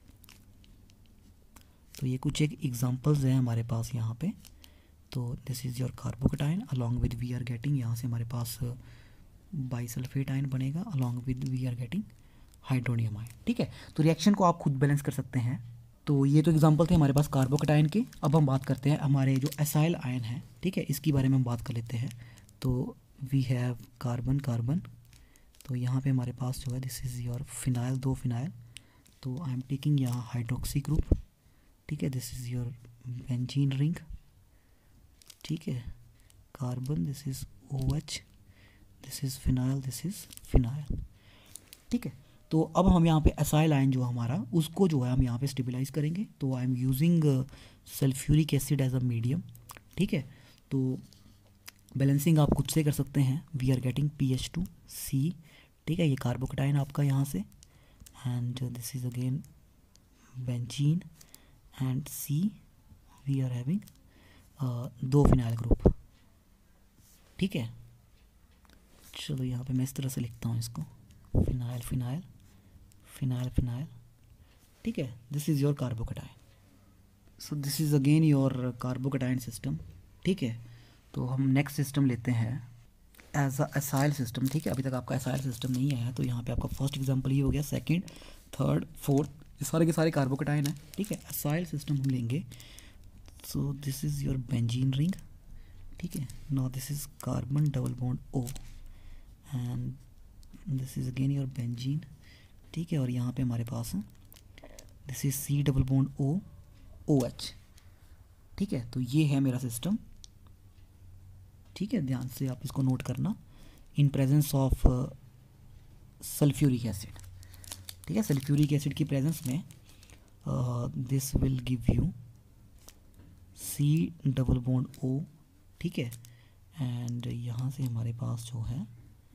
तो ये कुछ एक एग्जांपल्स हैं हमारे पास यहाँ पे। तो this is your carbocation along with we are getting, यहाँ से हमारे पास बाइसल्फेट आयन बनेगा along with we are getting hydronium ion, ठीक है। तो रिएक्शन को आप खुद बैलेंस कर सकते हैं। तो ये तो एग्जांपल थे हमारे पास कार्बोकेटाइन के। अब हम बात करते हैं हमारे जो एसाइल आयन है, ठीक है, इसकी बारे में हम बात कर लेते हैं। तो वी हैव कार्बन कार्बन, तो यहाँ पे हमारे पास जो है दिस इज़ योर फिनाइल, दो फिनाइल, तो आई एम टेकिंग यहाँ हाइड्रोक्सी ग्रुप, ठीक है, this is your benzene ring, ठीक है, carbon, this is O H, this is phenyl, this is phenyl, ठीक है। तो अब हम यहाँ पे एसाइल आयन जो हमारा उसको जो है हम यहाँ पे स्टेबलाइज करेंगे। तो I am using sulphuric acid as a medium, ठीक है। तो बैलेंसिंग आप खुद से कर सकते हैं। We are getting P H two C, ठीक है, ये कार्बोकेटाइन आपका यहाँ से, and this is again benzene and C we are having दो फिनाइल ग्रुप, ठीक है। चलो यहाँ पे मैं इस तरह से लिखता हूँ इसको, फिनाइल फिनाइल फिनाइल फिनाइल, ठीक है, this is your carbocation. So this is again your carbocation system, ठीक है। तो हम नेक्स्ट सिस्टम लेते हैं एज अ एसाइल सिस्टम, ठीक है। अभी तक आपका एसाइल सिस्टम नहीं आया है, तो यहाँ पे आपका फर्स्ट एग्जांपल ये हो गया, सेकंड, थर्ड, फोर्थ, ये सारे के सारे कार्बोकेटाइन है, ठीक है। एसाइल सिस्टम हम लेंगे। So this is your benzene ring, ठीक है। Now this is carbon double bond O and this is again your benzene, ठीक है। और यहाँ पे हमारे पास है this is C double bond O O H, ठीक है। तो ये है मेरा सिस्टम, ठीक है, ध्यान से आप इसको नोट करना, in presence of sulphuric acid, ठीक है। सल्फ्यूरिक एसिड की प्रेजेंस में this will give you C double bond O, ठीक है। एंड यहाँ से हमारे पास जो है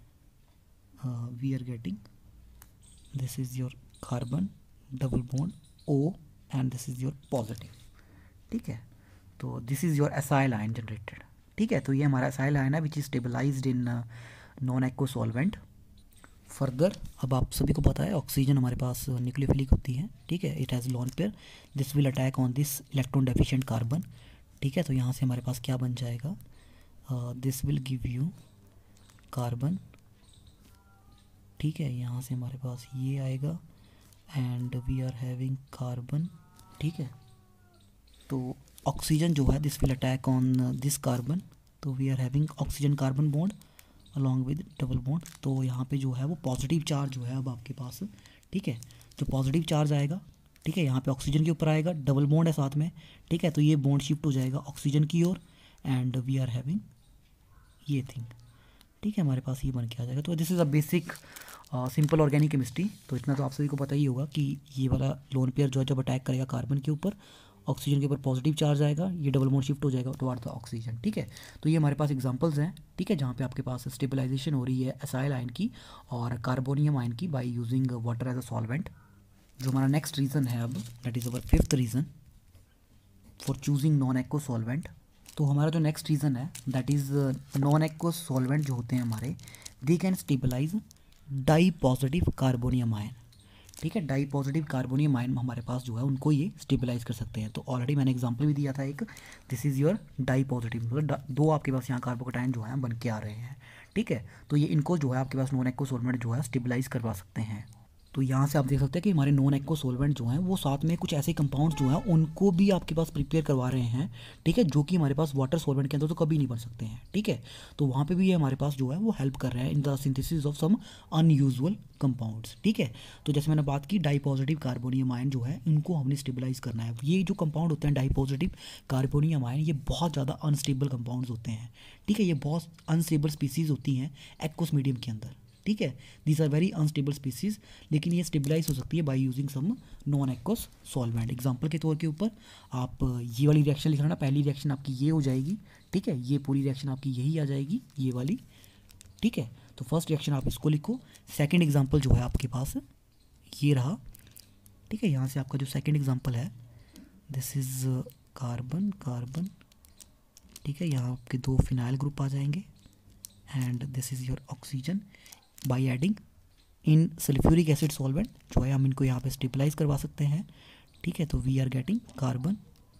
we are getting this is your carbon double bond O and this is your positive, ठीक है। तो this is your acyl ion generated, ठीक है। तो ये हमारा एसाइल आयन है which is stabilized in non aqua solvent. Further अब आप सभी को पता है ऑक्सीजन हमारे पास न्यूक्लियोफिलिक होती है, ठीक है, it has lone pair, this will attack on this electron deficient carbon, ठीक है। तो यहाँ से हमारे पास क्या बन जाएगा, this will give you carbon, ठीक है। यहाँ से हमारे पास ये आएगा and we are having carbon, ठीक है। तो ऑक्सीजन जो है this will attack on this carbon, तो we are having oxygen carbon bond along with double bond. तो यहाँ पे जो है वो पॉजिटिव चार्ज जो है अब आपके पास, ठीक है, जो पॉजिटिव चार्ज आएगा, ठीक है, यहाँ पे ऑक्सीजन के ऊपर आएगा, डबल बॉन्ड है साथ में, ठीक है। तो ये बॉन्ड शिफ्ट हो जाएगा ऑक्सीजन की ओर एंड वी आर हैविंग ये थिंग, ठीक है, हमारे पास ये बन के आ जाएगा। तो this is a basic simple organic chemistry. तो इतना तो आप सभी को पता ही होगा कि ये वाला लोन पेयर जो है जब अटैक करेगा कार्बन के ऊपर, ऑक्सीजन के ऊपर पॉजिटिव चार्ज आएगा, ये डबल बॉन्ड शिफ्ट हो जाएगा टुवर्ड द ऑक्सीजन, ठीक है। तो ये हमारे पास एग्जांपल्स हैं, ठीक है, जहाँ पे आपके पास स्टेबलाइजेशन हो रही है एसाइल आयन की और कार्बोनियम आयन की by using water as a solvent. जो हमारा नेक्स्ट रीज़न है अब, that is our fifth reason for choosing non aqua solvent. तो हमारा जो नेक्स्ट रीज़न है that is non aqua solvent जो होते हैं हमारे, they can stabilize di positive carbonium ion. ठीक है, डाई पॉजिटिव कार्बोनियम आयन हमारे पास जो है उनको ये स्टेबलाइज कर सकते हैं। तो ऑलरेडी मैंने एग्जांपल भी दिया था एक, this is your di positive, मतलब दो आपके पास यहाँ कार्बोकैटायन जो है बन के आ रहे हैं। ठीक है, तो ये इनको जो है आपके पास नॉन एक्वस सॉल्वेंट जो है स्टेबलाइज करवा सकते हैं। तो यहाँ से आप देख सकते हैं कि हमारे नॉन एक्वस सॉल्वेंट जो हैं वो साथ में कुछ ऐसे कंपाउंड्स जो हैं उनको भी आपके पास प्रिपेयर करवा रहे हैं। ठीक है, जो कि हमारे पास वाटर सॉल्वेंट के अंदर तो कभी नहीं बन सकते हैं। ठीक है, तो वहाँ पे भी ये हमारे पास जो है वो हेल्प कर रहे हैं in the synthesis of some unusual compounds. ठीक है, तो जैसे मैंने बात की डाई पॉजिटिव कार्बोनियम आयन जो है इनको हमने स्टेबलाइज करना है। ये जो कंपाउंड होते हैं डाई पॉजिटिव कार्बोनियम आयन, ये बहुत ज़्यादा अनस्टेबल कंपाउंड्स होते हैं। ठीक है, ये बहुत अनस्टेबल स्पीसीज होती हैं एक्वस मीडियम के अंदर। ठीक है, these are very unstable species, लेकिन ये स्टेबलाइज हो सकती है by using some non aqueous solvent. Example के तौर के ऊपर आप ये वाली रिएक्शन लिख रहे ना, पहली रिएक्शन आपकी ये हो जाएगी। ठीक है, ये पूरी रिएक्शन आपकी यही आ जाएगी, ये वाली। ठीक है, तो फर्स्ट रिएक्शन आप इसको लिखो। सेकंड एग्जांपल जो है आपके पास ये रहा। ठीक है, यहाँ से आपका जो सेकंड एग्जांपल है, दिस इज़ कार्बन कार्बन। ठीक है, यहाँ आपके दो फिनाइल ग्रुप आ जाएंगे and this is your oxygen. By adding in sulphuric acid solvent जो है हम इनको यहाँ पे स्टेबलाइज करवा सकते हैं। ठीक है, तो वी आर गेटिंग कार्बन,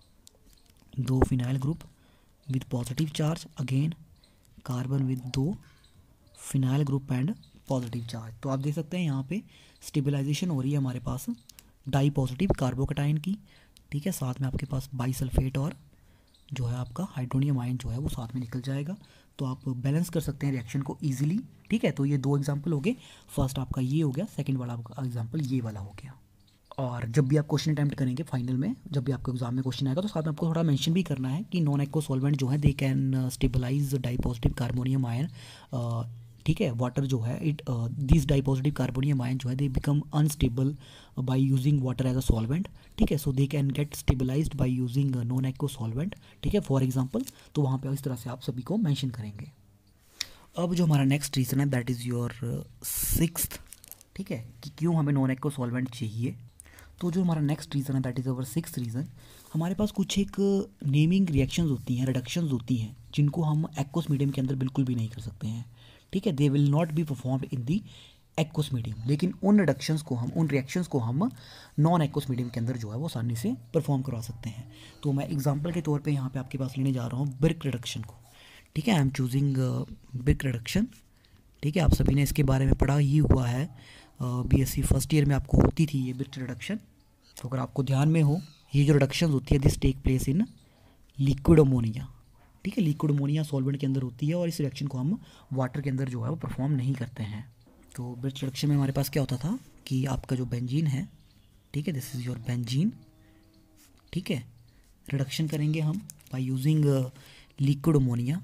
दो phenyl group with positive charge, again carbon with दो phenyl group and positive charge. तो आप देख सकते हैं यहाँ पे स्टेबलाइजेशन हो रही है हमारे पास डाई पॉजिटिव कार्बोकैटायन की। ठीक है, साथ में आपके पास बाइसल्फेट और जो है आपका हाइड्रोनियम आयन जो है वो साथ में निकल जाएगा। तो आप बैलेंस कर सकते हैं रिएक्शन को इजीली। ठीक है, तो ये दो एग्जांपल हो गए, फर्स्ट आपका ये हो गया, सेकंड वाला आपका एग्जांपल ये वाला हो गया। और जब भी आप क्वेश्चन अटैम्प्ट करेंगे फाइनल में, जब भी आपको एग्जाम में क्वेश्चन आएगा तो साथ में आपको थोड़ा मेंशन भी करना है कि नॉन एक्वस सॉल्वेंट जो है they can stabilize di positive carbonium ion. ठीक है, वाटर जो है it this di positive carbonium ion जो है they become unstable by using water as a solvent. ठीक है, so they can get stabilized by using non aqueous solvent. ठीक है, फॉर एग्जांपल, तो वहाँ पे इस तरह से आप सभी को मेंशन करेंगे। अब जो हमारा नेक्स्ट रीज़न है दैट इज़ योर सिक्स्थ। ठीक है, कि क्यों हमें नॉन एक्वस सॉल्वेंट चाहिए। तो जो हमारा नेक्स्ट रीज़न है that is our sixth reason, हमारे पास कुछ एक नेमिंग रिएक्शंस होती हैं, रिडक्शंस होती हैं, जिनको हम एक्वस मीडियम के अंदर बिल्कुल भी नहीं कर सकते हैं। ठीक है, they will not be performed in the aqueous medium, लेकिन उन रिडक्शंस को हम उन रिएक्शंस को हम नॉन एक्वस मीडियम के अंदर जो है वो आसानी से परफॉर्म करवा सकते हैं। तो मैं एग्जांपल के तौर पे यहाँ पे आपके पास लेने जा रहा हूँ ब्रिक रिडक्शन को। ठीक है, I am choosing Birch reduction. ठीक है, आप सभी ने इसके बारे में पढ़ा ही हुआ है, बीएससी फर्स्ट ईयर में आपको होती थी ये ब्रिक रिडक्शन। तो अगर आपको ध्यान में हो, ये जो रिडक्शन होती है this take place in liquid ammonia. ठीक है, लिक्विड अमोनिया सॉल्वेंट के अंदर होती है और इस रिएक्शन को हम वाटर के अंदर जो है वो परफॉर्म नहीं करते हैं। तो ब्रिक रिडक्शन में हमारे पास क्या होता था कि आपका जो बेंजीन है, ठीक है, दिस इज़ योर बेंजीन। ठीक है, रिडक्शन करेंगे हम बाय यूजिंग लिक्विड अमोनिया।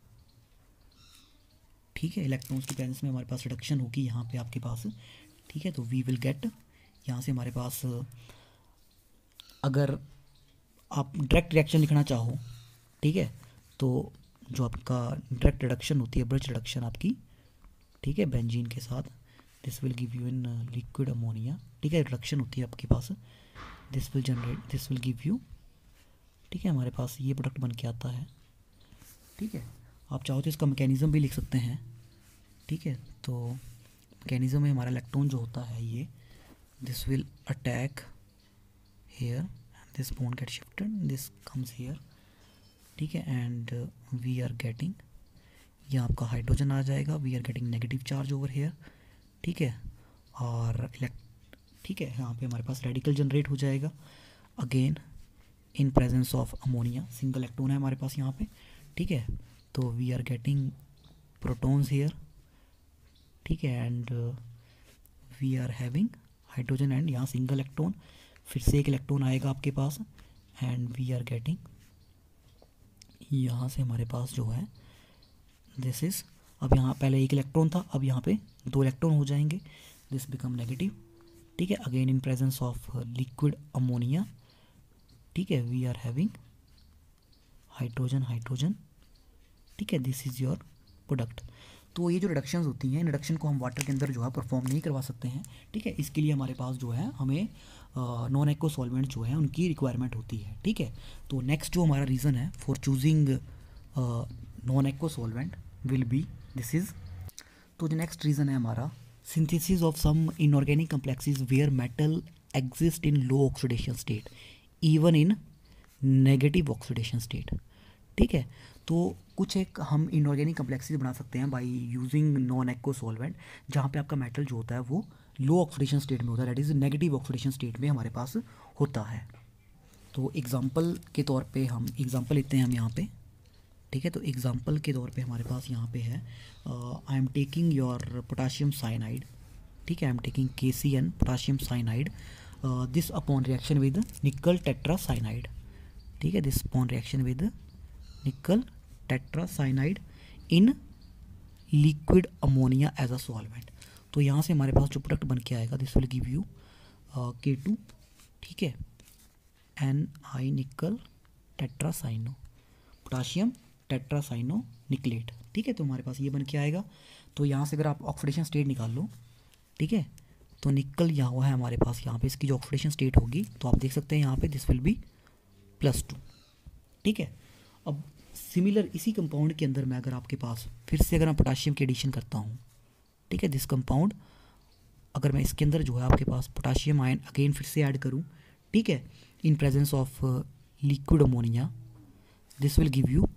ठीक है, इलेक्ट्रॉन्स की प्रेजेंस में हमारे पास रिडक्शन होगी यहाँ पे आपके पास। ठीक है, तो वी विल गेट, यहाँ से हमारे पास अगर आप डायरेक्ट रिएक्शन लिखना चाहो, ठीक है, तो जो आपका डायरेक्ट रिडक्शन होती है ब्रिज रिडक्शन आपकी, ठीक है, बेंजीन के साथ, this will give you in liquid ammonia. ठीक है, रिडक्शन होती है आपके पास, this will generate this will give you. ठीक है, हमारे पास ये प्रोडक्ट बन के आता है। ठीक है, आप चाहो तो इसका मैकेनिज़्म भी लिख सकते हैं। ठीक है, तो मैकेनिज़्म में हमारा इलेक्ट्रॉन जो होता है ये, this will attack here, this bond get shifted, this comes here. ठीक है, एंड वी आर गेटिंग, यहाँ आपका हाइड्रोजन आ जाएगा, we are getting negative charge over here. ठीक है, और इलेक्ट ठीक है, यहाँ पे हमारे पास रेडिकल जनरेट हो जाएगा again in presence of ammonia. Single electron है हमारे पास यहाँ पे। ठीक है, तो we are getting protons here. ठीक है, and we are having hydrogen and यहाँ सिंगल इलेक्ट्रॉन, फिर से एक इलेक्ट्रॉन आएगा आपके पास एंड वी आर गेटिंग, यहाँ से हमारे पास जो है दिस इज़, अब यहाँ पहले एक इलेक्ट्रॉन था, अब यहाँ पे दो इलेक्ट्रॉन हो जाएंगे, दिस बिकम नेगेटिव। ठीक है, again in presence of liquid ammonia. ठीक है, we are having hydrogen hydrogen. ठीक है, दिस इज़ योर प्रोडक्ट। तो ये जो रिडक्शंस होती हैं, इन रिडक्शन को हम वाटर के अंदर जो है परफॉर्म नहीं करवा सकते हैं। ठीक है, इसके लिए हमारे पास जो है हमें नॉन एक्वस सॉल्वेंट जो है उनकी रिक्वायरमेंट होती है। ठीक है, तो नेक्स्ट जो हमारा रीज़न है for choosing non aqueous solvent will be this is, तो जो नेक्स्ट रीज़न है हमारा, synthesis of some inorganic complexes where metal exist in low oxidation state even in negative oxidation state. ठीक है, तो कुछ एक हम इनऑर्गेनिक कम्प्लेक्सेस बना सकते हैं by using non aqueous solvent, जहाँ पे आपका मेटल जो होता है वो लो ऑक्सीडेशन स्टेट में होता है, that is negative oxidation state में हमारे पास होता है। तो एग्जांपल के तौर पे हम एग्जांपल लेते हैं हम यहाँ पे। ठीक है, तो एग्जांपल के तौर पे हमारे पास यहाँ पे है, I am taking your potassium cyanide. ठीक है, I am taking K C N potassium cyanide, this upon reaction with nickel tetra cyanide. ठीक है, this upon reaction with nickel tetra cyanide in liquid ammonia as a solvent. तो यहाँ से हमारे पास जो प्रोडक्ट बन के आएगा, this will give you K two, ठीक है, एन आई निकल टेट्रासाइनो पोटाशियम टेट्रासाइनो निकलेट। ठीक है, तो हमारे पास ये बन के आएगा। तो यहाँ से अगर आप ऑक्सीडेशन स्टेट निकाल लो, ठीक है, तो निकल यहाँ हुआ है हमारे पास, यहाँ पे इसकी जो ऑक्सीडेशन स्टेट होगी तो आप देख सकते हैं यहाँ पे this will be plus two. ठीक है, अब सिमिलर इसी कंपाउंड के अंदर मैं अगर आपके पास फिर से अगर मैं पोटाशियम की एडिशन करता हूँ, ठीक है, दिस कंपाउंड, अगर मैं इसके अंदर जो है आपके पास पोटाशियम आयन अगेन फिर से ऐड करूँ, ठीक है, in presence of liquid ammonia, this will give you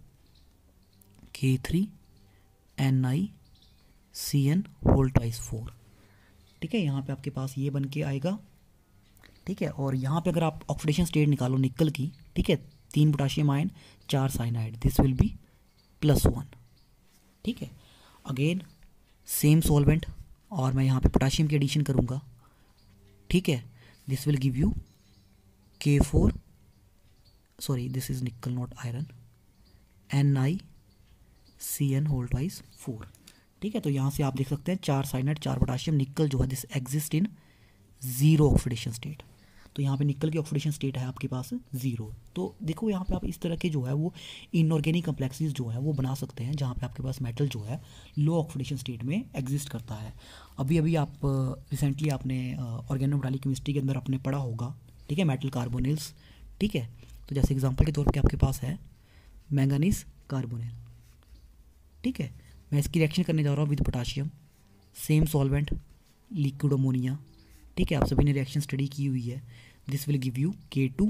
K three N I C N whole twice four. ठीक है, यहाँ पे आपके पास ये बन के आएगा। ठीक है, और यहाँ पे अगर आप ऑक्सीडेशन स्टेट निकालो निकल की, ठीक है, तीन पोटाशियम आयन चार cyanide, this will be plus one. ठीक है, अगेन सेम सॉल्वेंट और मैं यहाँ पे पोटाशियम की एडिशन करूँगा। ठीक है, this will give you K four, sorry this is nickel not iron, N I C N whole twice four. ठीक है, तो यहाँ से आप देख सकते हैं चार साइनाइड चार पोटाशियम, निकल जो है this exist in zero oxidation state. तो यहाँ पे निकल की ऑक्सीडेशन स्टेट है आपके पास ज़ीरो। तो देखो यहाँ पे आप इस तरह के जो है वो इनऑर्गेनिक कम्प्लेक्सेस जो है वो बना सकते हैं, जहाँ पे आपके पास मेटल जो है लो ऑक्सीडेशन स्टेट में एग्जिस्ट करता है। अभी अभी आप रिसेंटली आपने ऑर्गेनोमेटालिक केमिस्ट्री के अंदर आपने पढ़ा होगा, ठीक है, मेटल कार्बोनिल्स। ठीक है, तो जैसे एग्जाम्पल के तौर पर आपके पास है मैंगनीज कार्बोनिल। ठीक है, मैं इसकी रिएक्शन करने जा रहा हूँ with potassium, same solvent liquid ammonia. ठीक है, आप सभी ने रिएक्शन स्टडी की हुई है। This will give you K two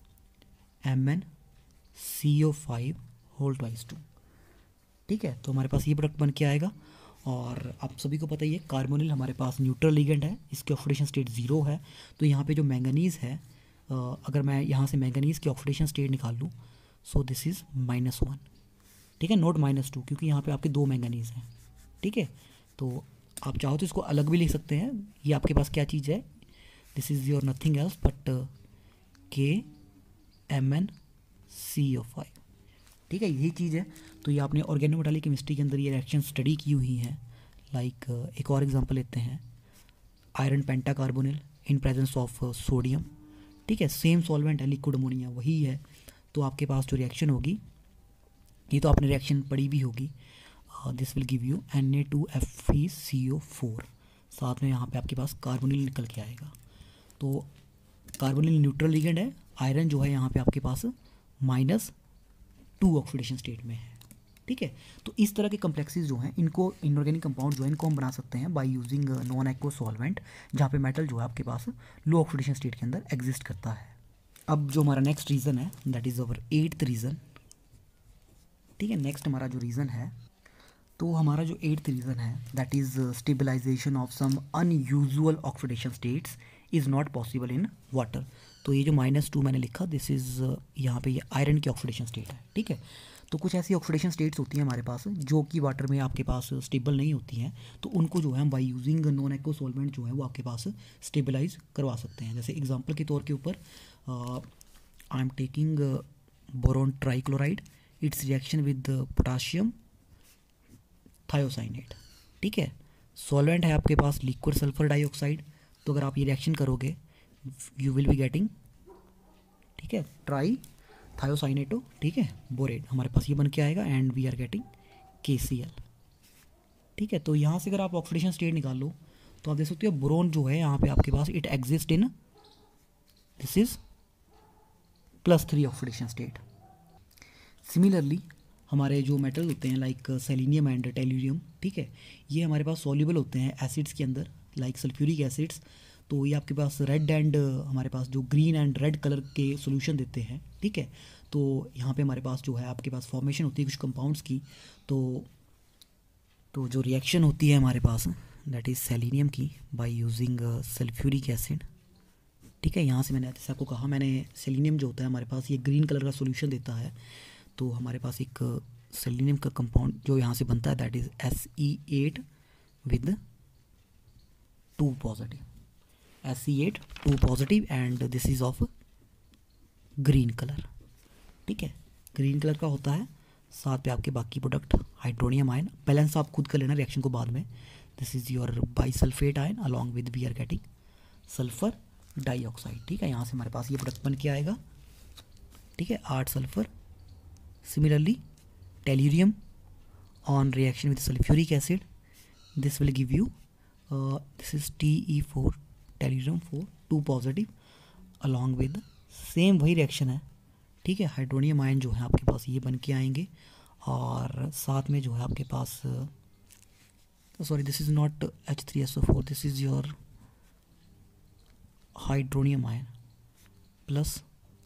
M N C O five whole twice two. ठीक है, तो हमारे पास ये प्रोडक्ट बन के आएगा। और आप सभी को पता ही है कार्बोनिल हमारे पास न्यूट्रल लिगेंड है, इसकी ऑक्सीडेशन स्टेट ज़ीरो है। तो यहाँ पे जो मैंगनीज़ है, अगर मैं यहाँ से मैंगनीज़ की ऑक्सीडेशन स्टेट निकाल लूँ, so this is minus one. ठीक है, नोट माइनस टू, क्योंकि यहाँ पे आपके दो मैंगनीज़ हैं। ठीक है, तो आप चाहो तो इसको अलग भी लिख सकते हैं। ये आपके पास क्या चीज़ है, this is your nothing else but K M N C O five. ठीक है, यही चीज़ है। तो ये आपने ऑर्गेनोमेटालिक केमिस्ट्री के अंदर ये रिएक्शन स्टडी की हुई है। लाइक like, एक और एग्जांपल लेते हैं, iron penta carbonyl in presence of sodium. ठीक है, सेम सॉल्वेंट है लिक्विड अमोनिया वही है। तो आपके पास जो रिएक्शन होगी, ये तो आपने रिएक्शन पढ़ी भी होगी, this will give you N A two F E C O four, साथ में यहाँ पे आपके पास कार्बोनिल निकल के आएगा। तो कार्बोनिल न्यूट्रल लिगेंड है, आयरन जो है यहाँ पे आपके पास माइनस टू ऑक्सीडेशन स्टेट में है। ठीक है, तो इस तरह के कम्प्लेक्सेस जो हैं, इनको इनऑर्गेनिक कंपाउंड जो है इनको हम बना सकते हैं by using non aqueous solvent, जहाँ पे मेटल जो है आपके पास लो ऑक्सीडेशन स्टेट के अंदर एग्जिस्ट करता है। अब जो हमारा नेक्स्ट रीज़न है, that is our eighth reason. ठीक है, नेक्स्ट हमारा जो रीज़न है, तो हमारा जो एट्थ रीज़न है, that is stabilization of some unusual oxidation states is not possible in water. तो ये जो माइनस टू मैंने लिखा, दिस इज़ यहाँ पे ये आयरन की ऑक्सीडेशन स्टेट है। ठीक है, तो कुछ ऐसी ऑक्सीडेशन स्टेट्स होती हैं हमारे पास जो कि वाटर में आपके पास स्टेबल नहीं होती हैं, तो उनको जो है हम by using non aqueous solvent जो है वो आपके पास स्टेबलाइज करवा सकते हैं। जैसे एग्जांपल के तौर के ऊपर I am taking boron trichloride, its reaction with potassium thiocyanate. ठीक है, सॉल्वेंट है आपके पास लिक्विड सल्फर डाइऑक्साइड। तो अगर आप ये रिएक्शन करोगे, यू विल बी गेटिंग, ठीक है, ट्राई थायोसाइनेटो, ठीक है, बोरेट हमारे पास ये बन के आएगा एंड वी आर गेटिंग के सी एल। ठीक है, तो यहाँ से अगर आप ऑक्सीडेशन स्टेट निकाल लो तो आप देख सकते हो बोरोन जो है यहाँ पे आपके पास it exist in, this is plus three oxidation state. Similarly हमारे जो मेटल होते हैं लाइक सेलेनियम एंड टेल्यूरियम, ठीक है, ये हमारे पास सॉल्युबल होते हैं एसिड्स के अंदर लाइक सल्फ्यूरिक एसिड्स। तो ये आपके पास रेड एंड हमारे पास जो ग्रीन एंड रेड कलर के सॉल्यूशन देते हैं, ठीक है। तो यहाँ पे हमारे पास जो है आपके पास फॉर्मेशन होती है कुछ कंपाउंड्स की। तो तो जो रिएक्शन होती है हमारे पास दैट इज़ सेलेनियम की बाय यूजिंग सल्फ्यूरिक एसिड, ठीक है। यहाँ से मैंने जैसे आपको कहा, मैंने सेलेनियम जो होता है हमारे पास ये ग्रीन कलर का सॉल्यूशन देता है। तो हमारे पास एक सेलेनियम का कंपाउंड जो यहाँ से बनता है that is S E eight with two positive, S E eight two positive and this is of green colour, ठीक है, ग्रीन कलर का होता है। साथ पे आपके बाकी प्रोडक्ट हाइड्रोनियम आयन, बैलेंस आप खुद कर लेना रिएक्शन को बाद में। This is your bisulphate ion along with we are getting sulphur dioxide, ठीक है। यहाँ से हमारे पास ये प्रोडक्ट बन के आएगा, ठीक है, आठ sulphur. Similarly tellurium on reaction with sulphuric acid this will give you this is T E four tellurium four two positive along with same वही रिएक्शन है, ठीक है। हाइड्रोनियम आयन जो है आपके पास ये बन के आएंगे और साथ में जो है आपके पास sorry this is not H three S O four, this is your hydronium ion plus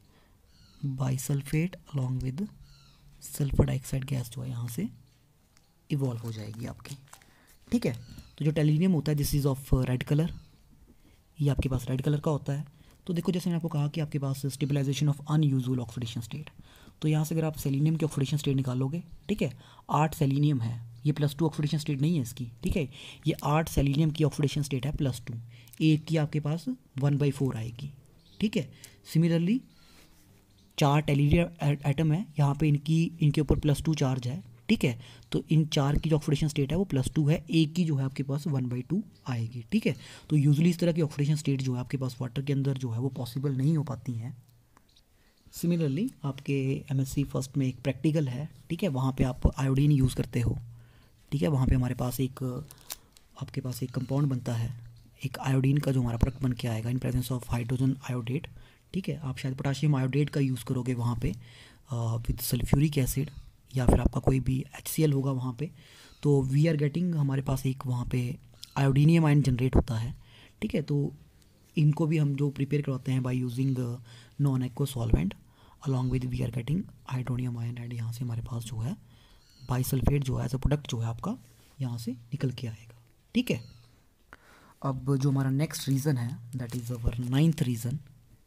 bisulphate along with sulphur dioxide gas जो है यहाँ से इवॉल्व हो जाएगी आपकी, ठीक है। तो जो टेल्यूरियम होता है this is of red colour, ये आपके पास रेड कलर का होता है। तो देखो जैसे मैंने आपको कहा कि आपके पास stabilization of unusual oxidation state, तो यहाँ से अगर आप सेलेनियम की ऑक्सीडेशन स्टेट निकालोगे, ठीक है, आठ सेलेनियम है, ये प्लस टू ऑक्सीडेशन स्टेट नहीं है इसकी, ठीक है, ये आठ सेलेनियम की ऑक्सीडेशन स्टेट है प्लस टू, एक की आपके पास वन बाई फोर आएगी, ठीक है। सिमिलरली चार टेल्यूरियम एटम है, यहाँ पे इनकी इनके ऊपर प्लस टू चार्ज है, ठीक है। तो इन चार की जो ऑक्सीडेशन स्टेट है वो प्लस टू है, एक की जो है आपके पास वन बाई टू आएगी, ठीक है। तो यूजुअली इस तरह की ऑक्सीडेशन स्टेट जो है आपके पास वाटर के अंदर जो है वो पॉसिबल नहीं हो पाती हैं। सिमिलरली आपके एमएससी फर्स्ट में एक प्रैक्टिकल है, ठीक है, वहाँ पे आप आयोडीन यूज़ करते हो, ठीक है। वहाँ पे हमारे पास एक आपके पास एक कंपाउंड बनता है, एक आयोडीन का जो हमारा प्रोडक्ट बन के आएगा in presence of hydrogen iodate, ठीक है। आप शायद पोटाशियम आयोडेट का यूज़ करोगे वहाँ पे विद सल्फ्यूरिक एसिड या फिर आपका कोई भी एच सी एल होगा वहाँ पे। तो वी आर गेटिंग हमारे पास एक वहाँ पे आयोडीनियम आयन जनरेट होता है, ठीक है। तो इनको भी हम जो प्रिपेयर करवाते हैं by using non aqua solvent along with we are getting hydronium ion and यहाँ से हमारे पास जो है बाइसल्फेट जो है एज अ प्रोडक्ट जो है आपका यहाँ से निकल के आएगा, ठीक है। अब जो हमारा नेक्स्ट रीज़न है that is our ninth reason,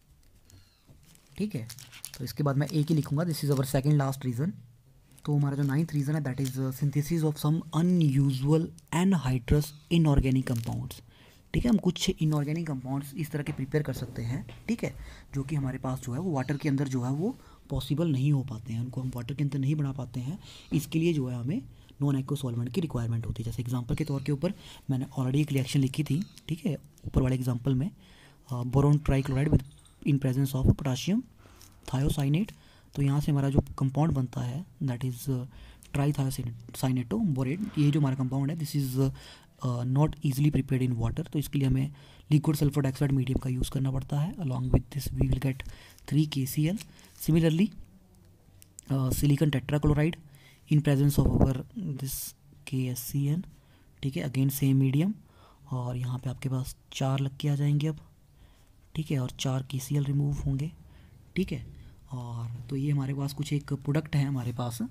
ठीक है। तो इसके बाद मैं एक ही लिखूंगा, this is our second last reason. तो हमारा जो नाइन्थ रीज़न है that is synthesis of some unusual anhydrous inorganic compounds, ठीक है। हम कुछ इनऑर्गेनिक कंपाउंड्स इस तरह के प्रिपेयर कर सकते हैं, ठीक है, जो कि हमारे पास जो है वो वाटर के अंदर जो है वो पॉसिबल नहीं हो पाते हैं, उनको हम वाटर के अंदर नहीं बना पाते हैं। इसके लिए जो है हमें नॉन एक्वा सॉल्वेंट की रिक्वायरमेंट होती है। जैसे एग्जांपल के तौर के ऊपर मैंने ऑलरेडी एक रिएक्शन लिखी थी, ठीक है, ऊपर वाले एग्जांपल में boron trichloride with in presence of potassium thiocyanate. तो यहाँ से हमारा जो कंपाउंड बनता है that is tri thiocyanato borate, ये जो हमारा कंपाउंड है this is not easily prepared in water. तो इसके लिए हमें लिक्विड सल्फर डाइऑक्साइड मीडियम का यूज़ करना पड़ता है। Along with this we will get three K C L. Similarly silicon tetrachloride in presence of our this K S C N, ठीक है, अगेन सेम मीडियम, और यहाँ पे आपके पास चार लग के आ जाएंगे अब, ठीक है, और चार के सी एल रिमूव होंगे, ठीक है। और तो ये हमारे पास कुछ एक प्रोडक्ट है हमारे पास।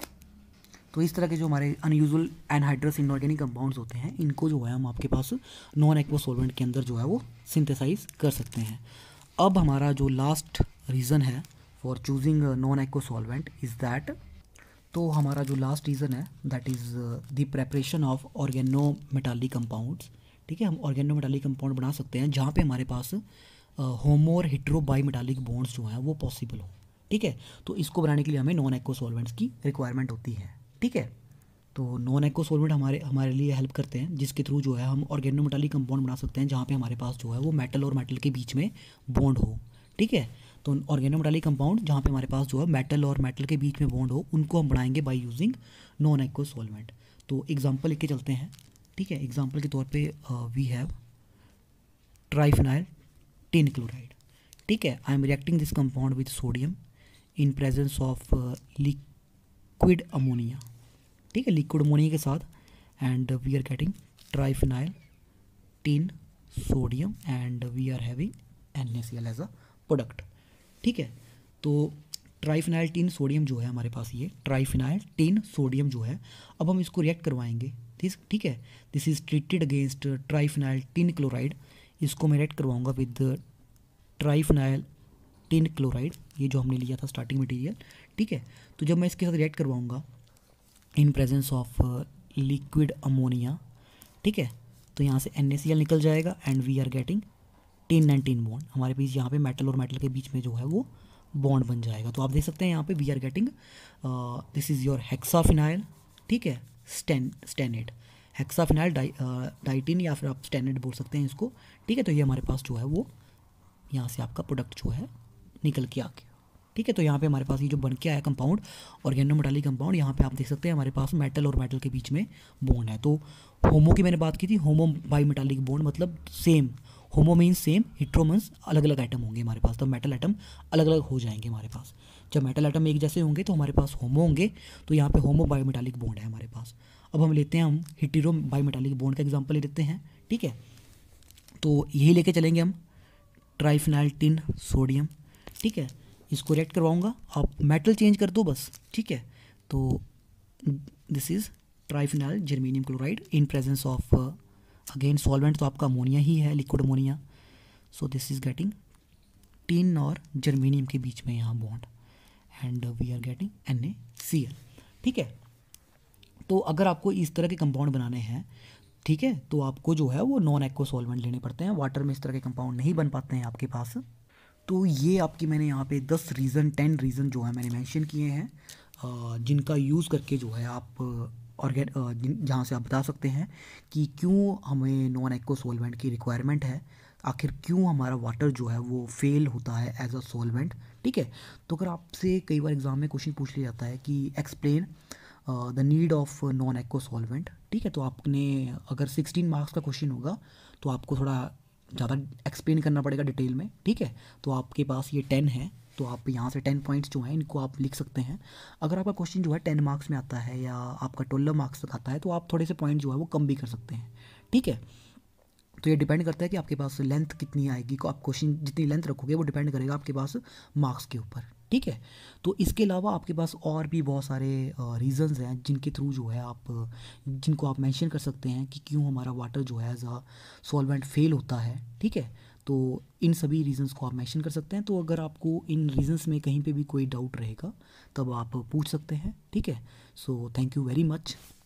तो इस तरह के जो हमारे अनयूजुअल एनहाइड्रस इनऑर्गेनिक कंपाउंड्स होते हैं इनको जो है हम आपके पास नॉन एक्वा सॉल्वेंट के अंदर जो है वो सिंथेसाइज कर सकते हैं। अब हमारा जो लास्ट रीज़न है for choosing non aqua solvent is that, तो हमारा जो लास्ट रीज़न है that is the preparation of organo metallic compounds, ठीक है। हम ऑर्गेनो मेटालिक कंपाउंड बना सकते हैं जहाँ पे हमारे पास होमो और हिट्रो बाई मेटालिक बॉन्ड्स जो हैं वो पॉसिबल हो, ठीक है। तो इसको बनाने के लिए हमें नॉन एक्वा सॉल्वेंट्स की रिक्वायरमेंट होती है, ठीक है। तो नॉन एक्वा सॉल्वेंट हमारे हमारे लिए हेल्प करते हैं जिसके थ्रू जो है हम ऑर्गेनो मेटालिक कंपाउंड बना सकते हैं जहाँ पे हमारे पास जो है वो मेटल और मेटल के बीच में बॉन्ड हो, ठीक है। तो ऑर्गेनो मेटालिक कंपाउंड जहाँ पे हमारे पास जो है मेटल और मेटल के बीच में बॉन्ड हो उनको हम बनाएंगे by using non aqua solvent. तो एग्जांपल लेके चलते हैं, ठीक है। एग्जांपल के तौर पे we have triphenyl tin chloride, ठीक है। I am reacting this compound with sodium in presence of liquid ammonia, ठीक है, लिक्विड अमोनिया के साथ, and we are getting triphenyl tin sodium and we are having N A C L as a product, ठीक है। तो triphenyl tin sodium जो है हमारे पास, ये ट्राइफिनाइल टिन सोडियम जो है, अब हम इसको रिएक्ट करवाएंगे, ठीक है। This is treated against triphenyl tin chloride, इसको मैं रिएक्ट करवाऊंगा विद ट्राइफिनाइल टिन क्लोराइड, ये जो हमने लिया था स्टार्टिंग मटेरियल, ठीक है। तो जब मैं इसके साथ रिएक्ट करवाऊंगा in presence of liquid ammonia, ठीक है, तो यहाँ से एन ए सी एल निकल जाएगा and we are getting tin and tin bond, हमारे पास यहाँ पे मेटल और मेटल के बीच में जो है वो बॉन्ड बन जाएगा। तो आप देख सकते हैं यहाँ पे we are getting this is your hexaphenyl, ठीक है, stan stannate hexaphenyl di ditin या फिर आप स्टेनेट बोल सकते हैं इसको, ठीक है। तो ये हमारे पास जो है वो यहाँ से आपका प्रोडक्ट जो है निकल के आ गया, ठीक है। तो यहाँ पे हमारे पास ये जो बन के आया कंपाउंड ऑर्गेनोमेटालिक कंपाउंड, यहाँ पे आप देख सकते हैं हमारे पास मेटल और मेटल के बीच में बॉन्ड है। तो होमो की मैंने बात की थी, होमो बाइमेटालिक बॉन्ड मतलब same, homo means same, hetero means अलग अलग आइटम होंगे हमारे पास, तो मेटल आइटम अलग अलग हो जाएंगे हमारे पास। जब मेटल आइटम एक जैसे होंगे तो हमारे पास होमो होंगे, तो यहाँ पे होमो बायोमेटालिक बॉन्ड है हमारे पास। अब हम लेते हैं हम हिटेरो बायोमेटालिक बॉन्ड का एग्जांपल ले लेते हैं, ठीक है। तो यही लेके चलेंगे हम ट्राइफिनाइल टिन सोडियम, ठीक है, इसको रिएक्ट करवाऊंगा, आप मेटल चेंज कर दो बस, ठीक है। तो this is triphenyl germanium chloride in presence of again solvent, तो आपका अमोनिया ही है, liquid ammonia. So this is getting tin और जर्मेनियम के बीच में यहाँ bond and we are getting N A C L, ठीक है। तो अगर आपको इस तरह के कंपाउंड बनाने हैं, ठीक है, तो आपको जो है वो नॉन एक्वा सॉल्वेंट लेने पड़ते हैं, वाटर में इस तरह के कंपाउंड नहीं बन पाते हैं आपके पास। तो ये आपकी मैंने यहाँ पे दस रीज़न टेन रीज़न जो है मैंने मेंशन किए हैं, जिनका यूज़ करके जो है आप ऑर्गेन जहाँ से आप बता सकते हैं कि क्यों हमें नॉन एक्वा सॉल्वेंट की रिक्वायरमेंट है, आखिर क्यों हमारा वाटर जो है वो फेल होता है एज अ सॉल्वेंट, ठीक है। तो अगर आपसे कई बार एग्जाम में क्वेश्चन पूछ लिया जाता है कि explain the need of non aqua solvent, ठीक है, तो आपने अगर सिक्सटीन मार्क्स का क्वेश्चन होगा तो आपको थोड़ा ज़्यादा एक्सप्लेन करना पड़ेगा डिटेल में, ठीक है। तो आपके पास ये टेन है, तो आप यहाँ से टेन पॉइंट्स जो हैं इनको आप लिख सकते हैं। अगर आपका क्वेश्चन जो है टेन मार्क्स में आता है या आपका ट्वेल्व मार्क्स तक आता है तो आप थोड़े से पॉइंट जो है वो कम भी कर सकते हैं, ठीक है। तो ये डिपेंड करता है कि आपके पास लेंथ कितनी आएगी, को आप क्वेश्चन जितनी लेंथ रखोगे वो डिपेंड करेगा आपके पास मार्क्स के ऊपर, ठीक है। तो इसके अलावा आपके पास और भी बहुत सारे रीज़न्स हैं जिनके थ्रू जो है आप जिनको आप मेंशन कर सकते हैं कि क्यों हमारा वाटर जो है एज अ सॉल्वेंट फेल होता है, ठीक है। तो इन सभी रीज़न्स को आप मेंशन कर सकते हैं। तो अगर आपको इन रीज़न्स में कहीं पे भी कोई डाउट रहेगा तब आप पूछ सकते हैं, ठीक है। So thank you very much.